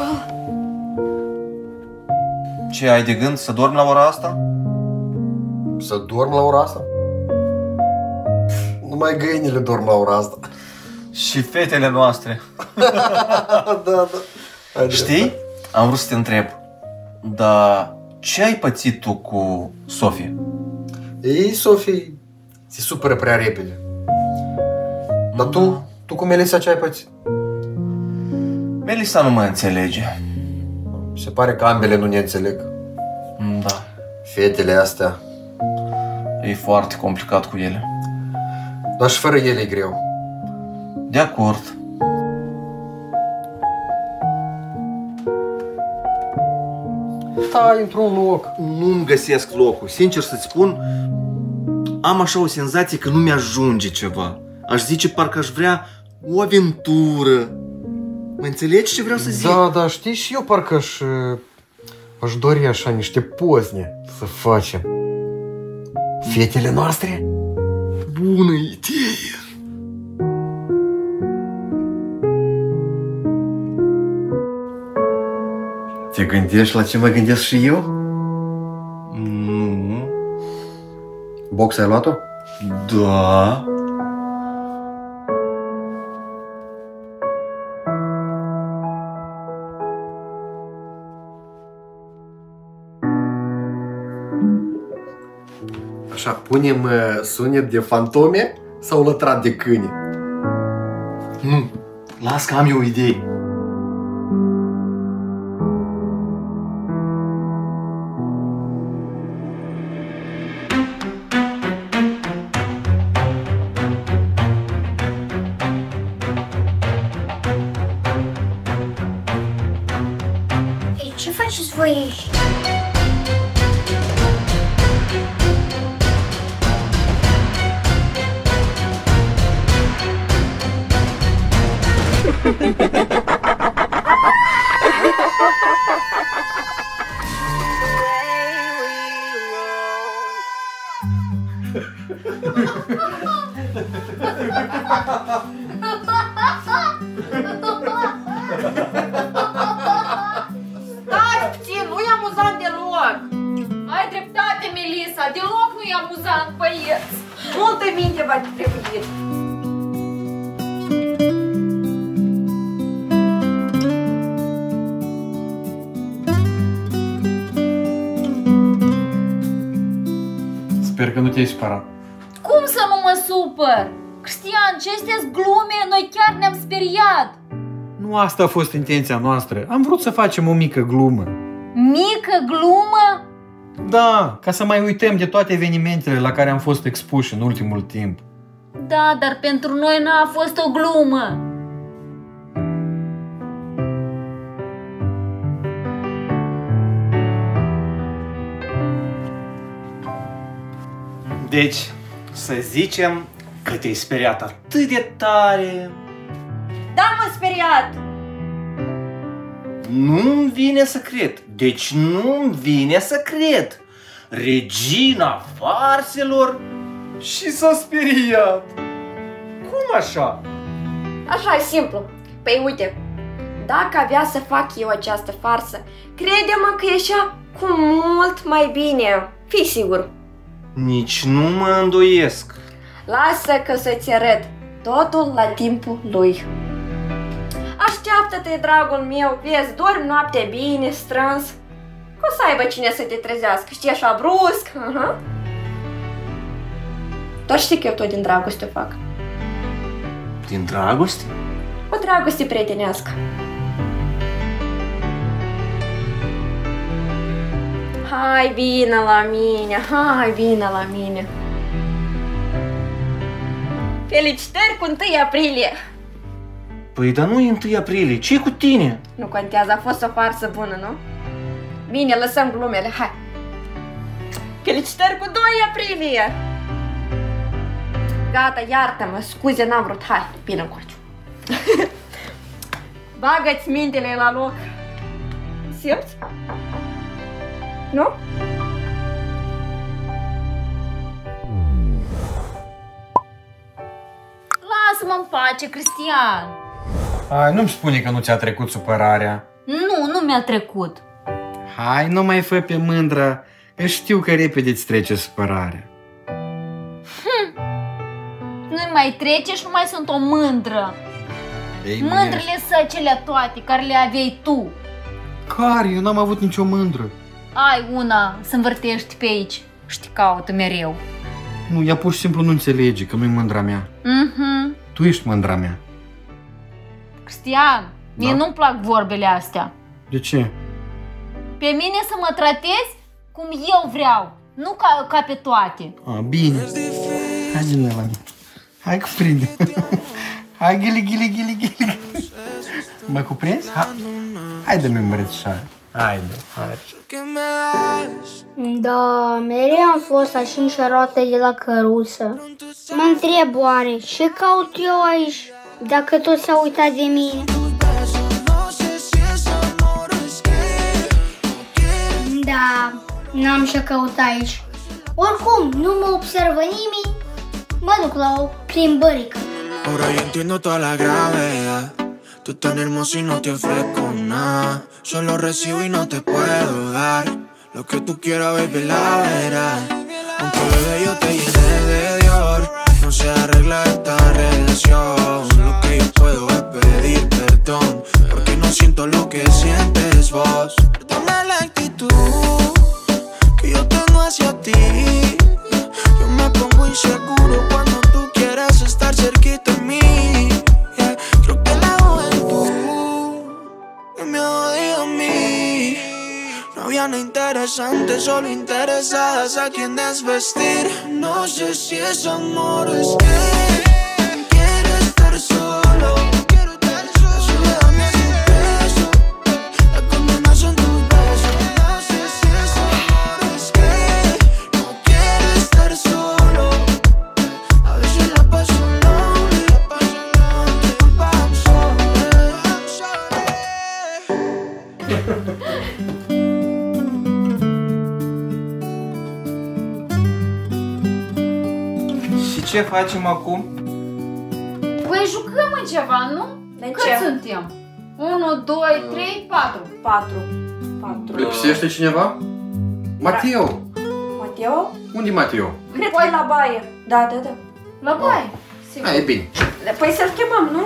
Ce, ai de gând să dormi la ora asta? Să dorm la ora asta? Numai găinile dorm la ora asta. Și fetele noastre. Da. Știi? Am vrut să te întreb. Dar ce ai pățit tu cu Sofie? Ei, Sofie, se supără prea repede. Dar tu cu Melissa ce ai pățit? Melissa nu mă înțelege. Se pare că ambele nu ne înțeleg. Da. Fetele astea. E foarte complicat cu ele. Dar și fără ele e greu. De acord. Stai într-un loc. Nu-mi găsesc locul. Sincer să-ți spun, am așa o senzație că nu mi-ajunge ceva. Aș zice parcă aș vrea o aventură. Mă înțelegi ce vreau să zic? Da, știi, și eu parcă aș dori așa niște pozne să facem. Fetele noastre? Bună idee! Te gândești la ce mă gândesc și eu? Nu. Boxa ai luat-o? Da. Așa, punem sunet de fantome sau lătrat de câine? Nu, las că am eu o idee. Ei, ce faceți voi aici? Stai puțin, nu e amuzant deloc! Ai dreptate, Melissa, deloc nu e amuzant, băieți. Multă minte va trebui. Sper că nu te-ai supărat. Cum să nu mă supăr? Cristian, ce astea-s glume? Noi chiar ne-am speriat. Nu asta a fost intenția noastră. Am vrut să facem o mică glumă. Mică glumă? Da, ca să mai uităm de toate evenimentele la care am fost expuși în ultimul timp. Da, dar pentru noi n-a fost o glumă. Deci, să zicem că te-ai speriat atât de tare. Da, m-am speriat! Nu-mi vine să cred. Deci nu-mi vine să cred. Regina farselor și s-a speriat. Cum așa? Așa e simplu. Păi uite, dacă avea să fac eu această farsă, crede-mă că ieșea cu mult mai bine. Fii sigur. Nici nu mă îndoiesc. Lasă că să-ți arăt totul la timpul lui. Așteaptă-te, dragul meu, vezi, dormi noaptea bine, strâns. Că o să aibă cine să te trezească, știi, așa brusc. Doar știi că eu tot din dragoste o fac. Din dragoste? O dragoste prietenească. Hai, vină la mine, hai, vină la mine. Felicitări cu 1 aprilie! Păi, dar nu e 1 aprilie, ce-i cu tine? Nu contează, a fost o farsă bună, nu? Bine, lăsăm glumele, hai! Felicitări cu 2 aprilie! Gata, iartă-mă, scuze, n-am vrut, hai, bine încoace. Bagă-ți mintele la loc. Simți? Nu? Lasă-mă în pace, Cristian. Hai, nu-mi spune că nu ți-a trecut supărarea. Nu mi-a trecut. Hai, nu mai fă pe mândră, că știu că repede îți trece supărarea. Nu mai trece și nu mai sunt o mândră. Ei, Mândrele sunt acelea toate care le aveai tu. Care? Eu n-am avut nicio mândră. Ai una să învârtești pe aici și te caută mereu. Nu, ea pur și simplu nu înțelege că nu-i mândra mea. Tu ești mândra mea. Cristian, mie nu-mi plac vorbele astea. De ce? Pe mine să mă tratezi cum eu vreau, nu ca pe toate. Bine. Hai, vine la mine. Hai că prinde. Hai, ghili. Mă cuprinzi? Hai dă-mi îmbrățișare. Haide, hai. Da, mereu am fost așa înșerată de la căruță. Mă întreb oare ce caut eu aici, dacă tot s-a uitat de mine? Da, n-am ce caut aici. Oricum, nu mă observă nimeni, mă duc la o plimbărică. Ahora yo entiendo toda la gravedad. Tú tan hermosa y no te ofrezco nada. Solo recibo y no te puedo dar lo que tú quieras, baby, la verás. Aunque bebé yo te llené de Dior, no se arregla esta relación. Lo que yo puedo es pedir perdón, porque no siento lo que sientes vos. Perdona la actitud que yo tengo hacia ti. Yo me pongo inseguro cuando tú quieres estar cerquita de mí. Yeah. Creo que la juventud me ha jodido a mí. No había nada interesante, solo interesadas a quien desvestir. No sé si es amor o es que quiero estar solo. Así le dame sin peso, la condena son tus besos. No sé si es amor o es que no quiero estar solo. A veces la paso lonely, culpa I'm sorry. Și ce facem acum? Păi jucăm în ceva, nu? De Cât ce? suntem? 1, 2, 3, 4. 4. Lipsește cineva? Mateo! Mateo? Unde e Mateo? Cred că e la baie. Da. La baie. Sigur. E bine. Păi să-l chemăm, nu?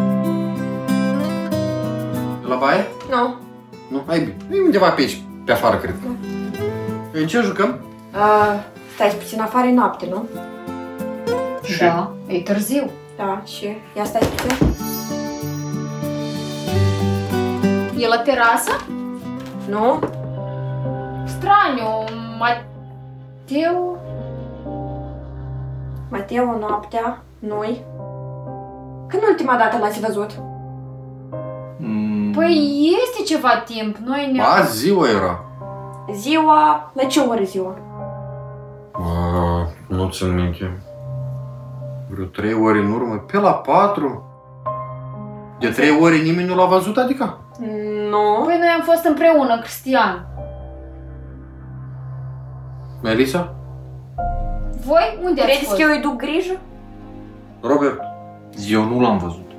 La baie? Nu. Nu? E bine. E undeva pe aici, pe afară, cred. În ce jucăm? Stai puțin, afară e noapte, nu? Da, e târziu. Da, și ia stai puțin. E la terasă? Nu? Straniu, Mateo... Mateo, noaptea, nu-i. Când ultima dată l-ați văzut? Păi este ceva timp, noi ne... Azi ziua era. Ziua... La ce oră ziua? Nu țin minte. Vreo 3 ore în urmă, pe la 4. De 3 ore nimeni nu l-a văzut, adică? Nu. Păi noi am fost împreună, Cristian. Melissa? Voi? Unde ați Credeți fost? că eu îi duc grijă? Robert? Eu nu l-am văzut.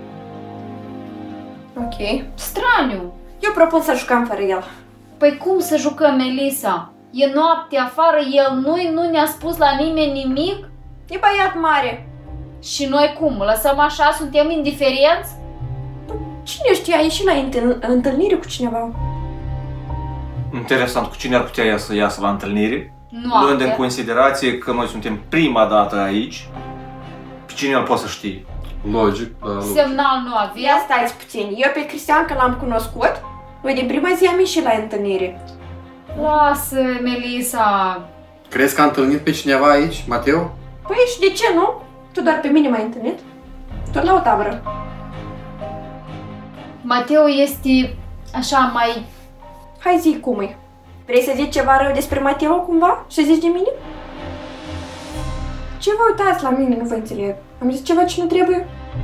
Ok. Straniu. Eu propun să jucăm fără el. Păi cum să jucăm, Melissa? E noapte afară, el nu ne-a spus la nimeni nimic? E băiat mare. Și noi cum? Lăsăm așa? Suntem indiferenți? Cine știe, a ieșit la întâlnire cu cineva. Interesant, cu cine ar putea să iasă la întâlnire? Noapte. Luând în considerație că noi suntem prima dată aici, pe cine el poate să știe? Logic, da, logic. Semnal nu avea. Ia stați puțin, eu pe Cristian că l-am cunoscut, noi din prima zi am ieșit la întâlnire. Lasă, Melissa. Crezi că a întâlnit pe cineva aici, Mateo? Păi și de ce nu? Tu doar pe mine m-ai întâlnit? Tot la o tabără. Mateo este așa mai... Hai zi cum e. Vrei să zici ceva rău despre Mateo cumva? Să zici de mine? Ce vă uitați la mine? Nu vă înțeleg. Am zis ceva ce nu trebuie?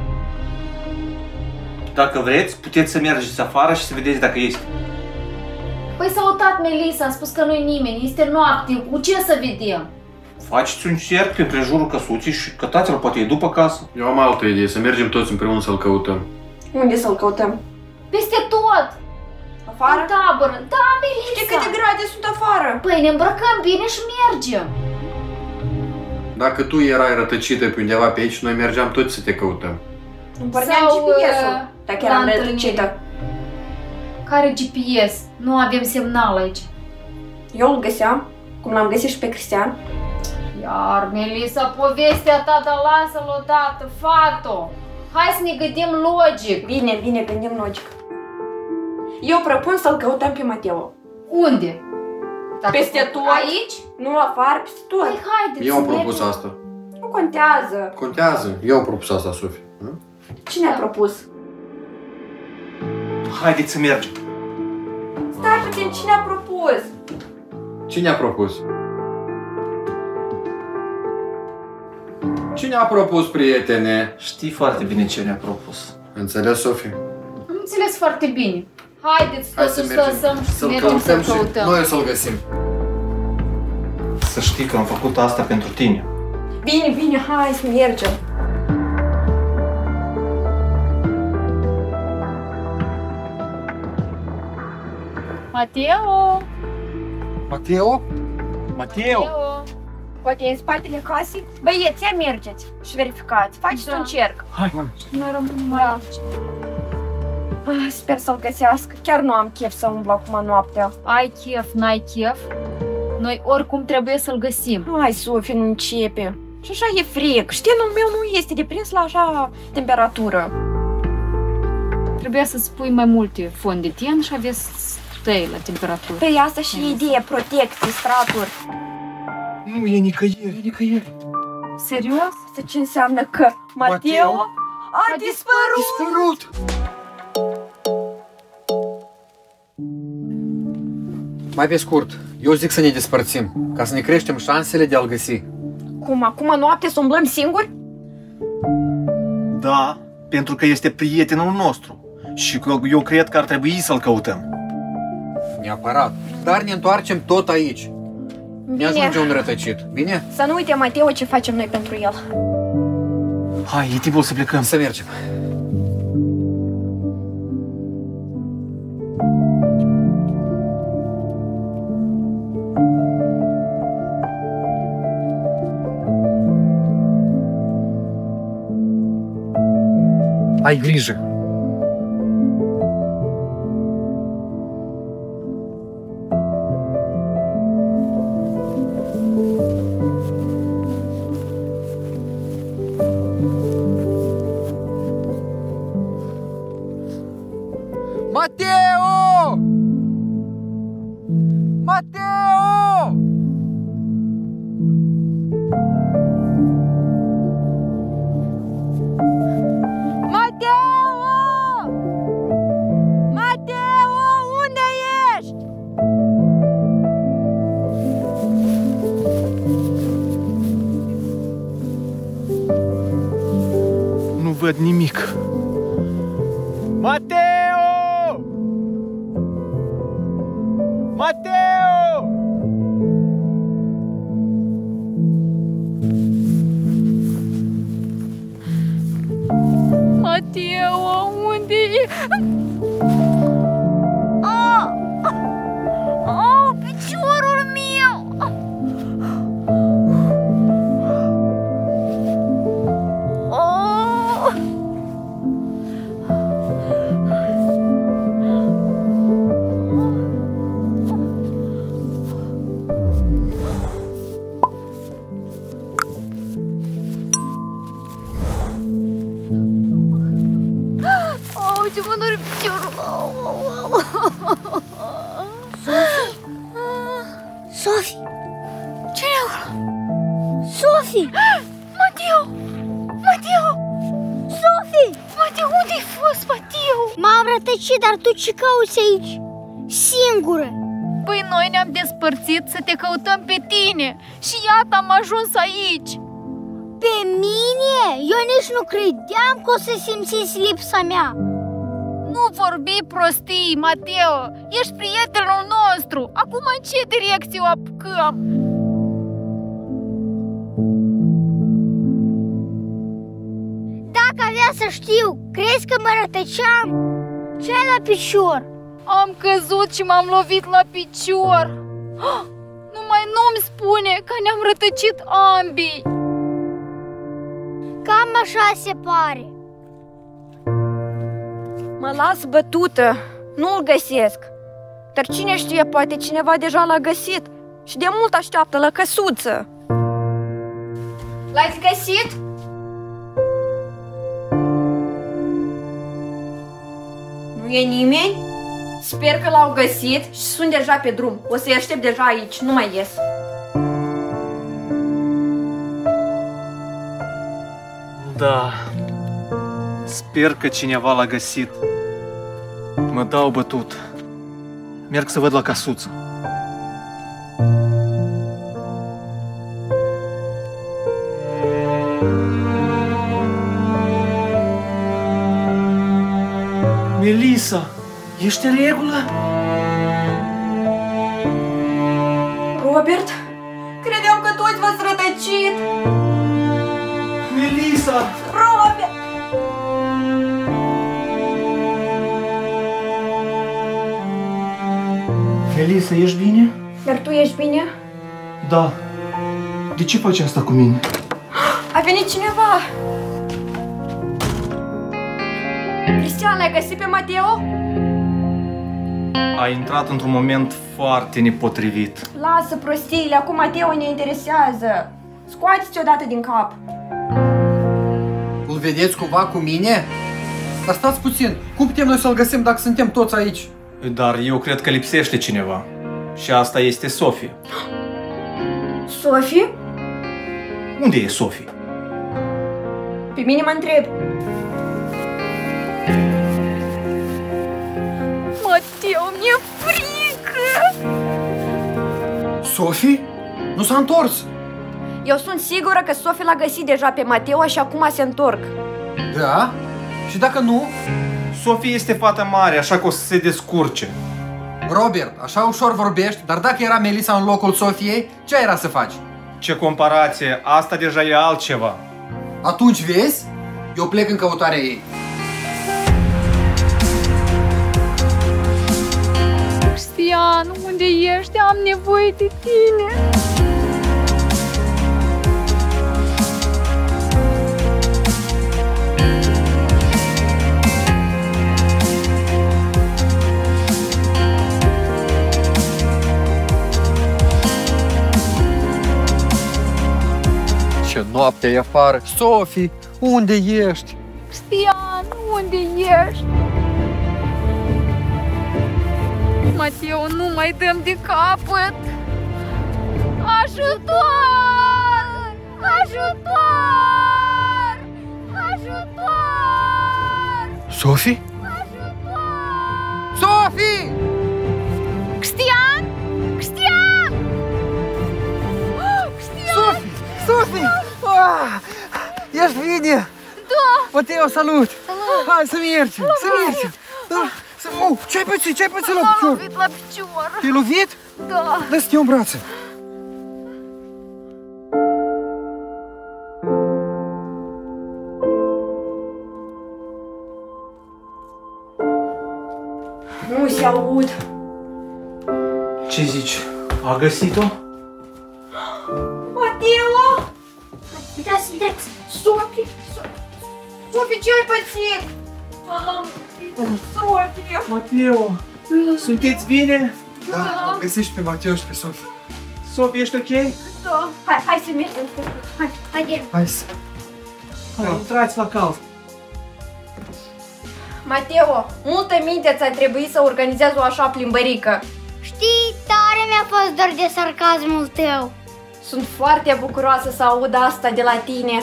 Dacă vreți, puteți să mergeți afară și să vedeți dacă este. Păi s-a uitat Melissa, a spus că nu-i nimeni, este noapte, cu ce să vedem? Faceți un cerc prin prejurul căsuții și cătați-l, poate e după casă. Eu am altă idee, să mergem toți împreună să-l căutăm. Unde să-l căutăm? Peste tot! Afară? În tabără, da, Melissa! Știi câte grade sunt afară? Păi ne îmbrăcăm bine și mergem! Dacă tu erai rătăcită pe undeva pe aici, noi mergeam toți să te căutăm. Împărneam Sau, GPS-ul, dacă la eram întâlnire. rătăcită. Care GPS? Nu avem semnal aici. Eu îl găseam, cum l-am găsit și pe Cristian. Iar, Melissa, povestea ta, dar lasă-l odată, fată! Hai să ne gândim logic! Bine, gândim logic. Eu propun să-l căutăm pe Mateo. Unde? Peste tot. Aici? Nu afară, peste tot. Păi haideți Eu să am propus mergem. asta. Nu contează. Contează. Eu am propus asta, Sofie. Cine a propus? Haideți să mergem. Stai cine a propus? Cine a propus? Cine a propus, prietene? Știi foarte bine ce ne-a propus. Înțeles, Sofie? Am înțeles foarte bine. Haideți Hai totuși să mergem să mergem să-l și căutăm. noi o să-l găsim. Să știi că am făcut asta pentru tine. Bine, bine, hai să mergem. Mateo! Mateo? Mateo! Poate e în spatele casei? Băieți, ia mergeți și verificați. Faceți un cerc. Hai, mă. Noi rămânem aici. Sper să-l găsească. Chiar nu am chef să umblu acum noaptea. Ai chef, n-ai chef? Noi oricum trebuie să-l găsim. Hai, Sofie, nu începe. Și așa e frig. Ștenul meu nu este deprins la așa temperatură. Trebuia să spui mai multe fond de ten și aveți stăi la temperatură. Păi asta și e idee, protecție, straturi. Nu e nicăieri. Nicăieri. Serios? Asta ce înseamnă că Mateo a dispărut? Mai pe scurt, eu zic să ne despărțim, ca să ne creștem șansele de a-l găsi. Cum, acum noapte să umblăm singuri? Da, pentru că este prietenul nostru. Și eu cred că ar trebui să-l căutăm. Neapărat. Dar ne întoarcem tot aici. Ne ajunge un rătăcit. Bine? Să nu uite, Mateo, ce facem noi pentru el. Hai, e timpul să plecăm. Să mergem. Ai grijă! Mateo! Mateo! Mateo! Mateo, unde ești? Nu văd nimic. Mateo! Mateo! Mateo, unde e? Piciorul meu! Ce mă doare piciorul! Sofie! Ce-i acolo? Sofie! Mateo! Mateo! Sofie! Mateo, unde-ai fost, Mateo? M-am rătăcit, dar tu ce cauți aici? Singură! Păi noi ne-am despărțit să te căutăm pe tine și iată am ajuns aici. Pe mine? Eu nici nu credeam că o să simțiți lipsa mea. Nu vorbi prostii, Mateo. Ești prietenul nostru. Acum în ce direcție o apucăm? Dacă avea să știu, crezi că mă rătăceam? Ce-ai la picior? Am căzut și m-am lovit la picior. Numai nu-mi spune că ne-am rătăcit ambii. Cam așa se pare. Mă las bătută, nu-l găsesc. Dar cine știe, poate cineva deja l-a găsit și de mult așteaptă la căsuță. L-ați găsit? Nu e nimeni? Sper că l-au găsit și sunt deja pe drum. O să-i aștept deja aici, nu mai ies. Da. Sper că cineva l-a găsit. Mă dau bătut. Merg să văd la casuță. Melisa, ești în regulă? Robert, credeam că toți v-ați rătăcit. Melisa! Robert! Melisa, ești bine? Dar tu ești bine? Da. De ce faci asta cu mine? A venit cineva! Cristian, l-ai găsit pe Mateo? A intrat într-un moment foarte nepotrivit. Lasă prostiile, acum Mateo ne interesează. Scoateți-o odată din cap. Îl vedeți cumva cu mine? Dar stați puțin, cum putem noi să-l găsim dacă suntem toți aici? Dar eu cred că lipsește cineva. Și asta este Sofie. Sofie? Unde e Sofie? Pe mine mă întreb. Mateo, mi-e frică! Sofie? Nu s-a întors? Eu sunt sigură că Sofie l-a găsit deja pe Mateo și acum se întorc. Da? Și dacă nu? Sofie este fată mare, așa că o să se descurce. Robert, așa ușor vorbești, dar dacă era Melisa în locul Sofiei, ce era să faci? Ce comparație, asta deja e altceva. Atunci vezi? Eu plec în căutarea ei. Cristian, unde ești? Am nevoie de tine! Ce noapte e afară! Sofie, unde ești? Cristian, unde ești? Mateo, nu mai dăm de capăt! Ajutor! Ajutor! Ajutor! Sofie? Sofie! Cristian? Cristian! Cristian! Sofie! Ah, ești bine? Da! Mateo, salut! Hai să mergem! Să mergem! Da! Ce-ai pățit? Ce-ai pățit la picior? M-am lovit la picior! Te-ai lovit? Da! Dă-ți te în brațe! Nu se aud. Ce zici? A găsit-o? Mateo! Da, sunteți. Sofie! Sofie, ce ai pățit? Sofie! Mateo, sunteți bine? Da, am găsit și pe Mateo și pe Sofie. Sofie, ești ok? Da. Hai să mergem. Hai să... Hai, intrați la cald. Mateo, multă minte ți-a trebuit să organizezi o așa plimbărică. Știi, tare mi-a fost dor de sarcasmul tău. Sunt foarte bucuroasă să aud asta de la tine.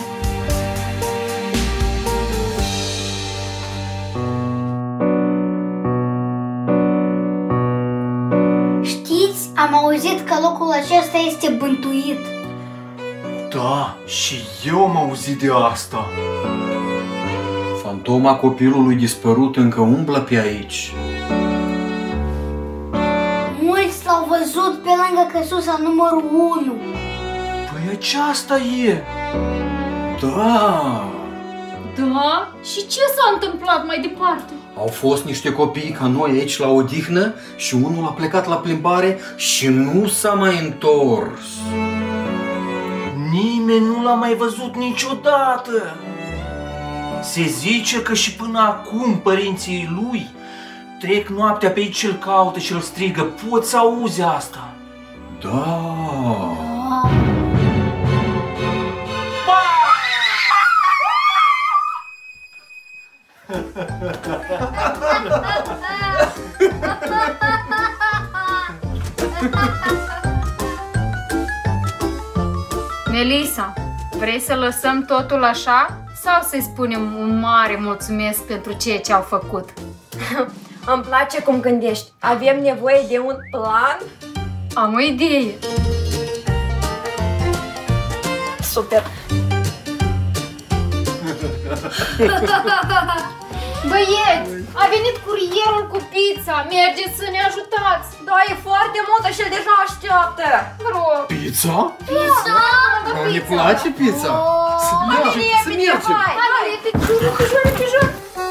Știți, am auzit că locul acesta este bântuit. Da, și eu am auzit de asta. Fantoma copilului dispărut încă umblă pe aici. Mulți l-au văzut pe lângă căsuța numărul 1. Păi aceasta e. Da! Da? Și ce s-a întâmplat mai departe? Au fost niște copii ca noi aici la odihnă și unul a plecat la plimbare și nu s-a mai întors. Nimeni nu l-a mai văzut niciodată. Se zice că și până acum părinții lui trec noaptea pe aici și îl caută și îl strigă. Poți să auzi asta? Da. Melisa, vrei să lăsăm totul așa? Sau să-i spunem un mare mulțumesc pentru ceea ce au făcut? Îmi place cum gândești. Avem nevoie de un plan? Am o idee. Super! Băieți, a venit curierul cu pizza. Mergeți să ne ajutați. Da, e foarte multă și el deja așteaptă. Vă rog. Pizza? Pizza? Ne place pizza? Să mergem! Hai, repede!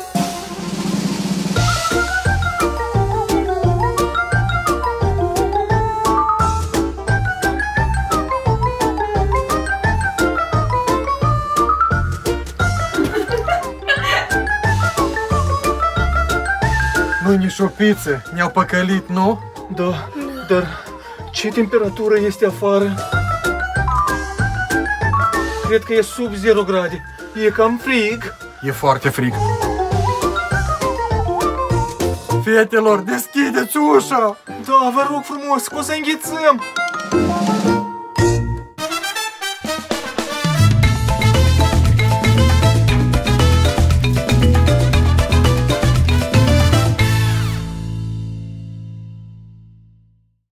Nu nici o pizza, ne-au păcălit, nu? Da, dar ce temperatură este afară? Cred că e sub 0 grade. E cam frig. E foarte frig. Fetelor, deschideți ușa! Da, vă rog frumos, că o să înghețăm.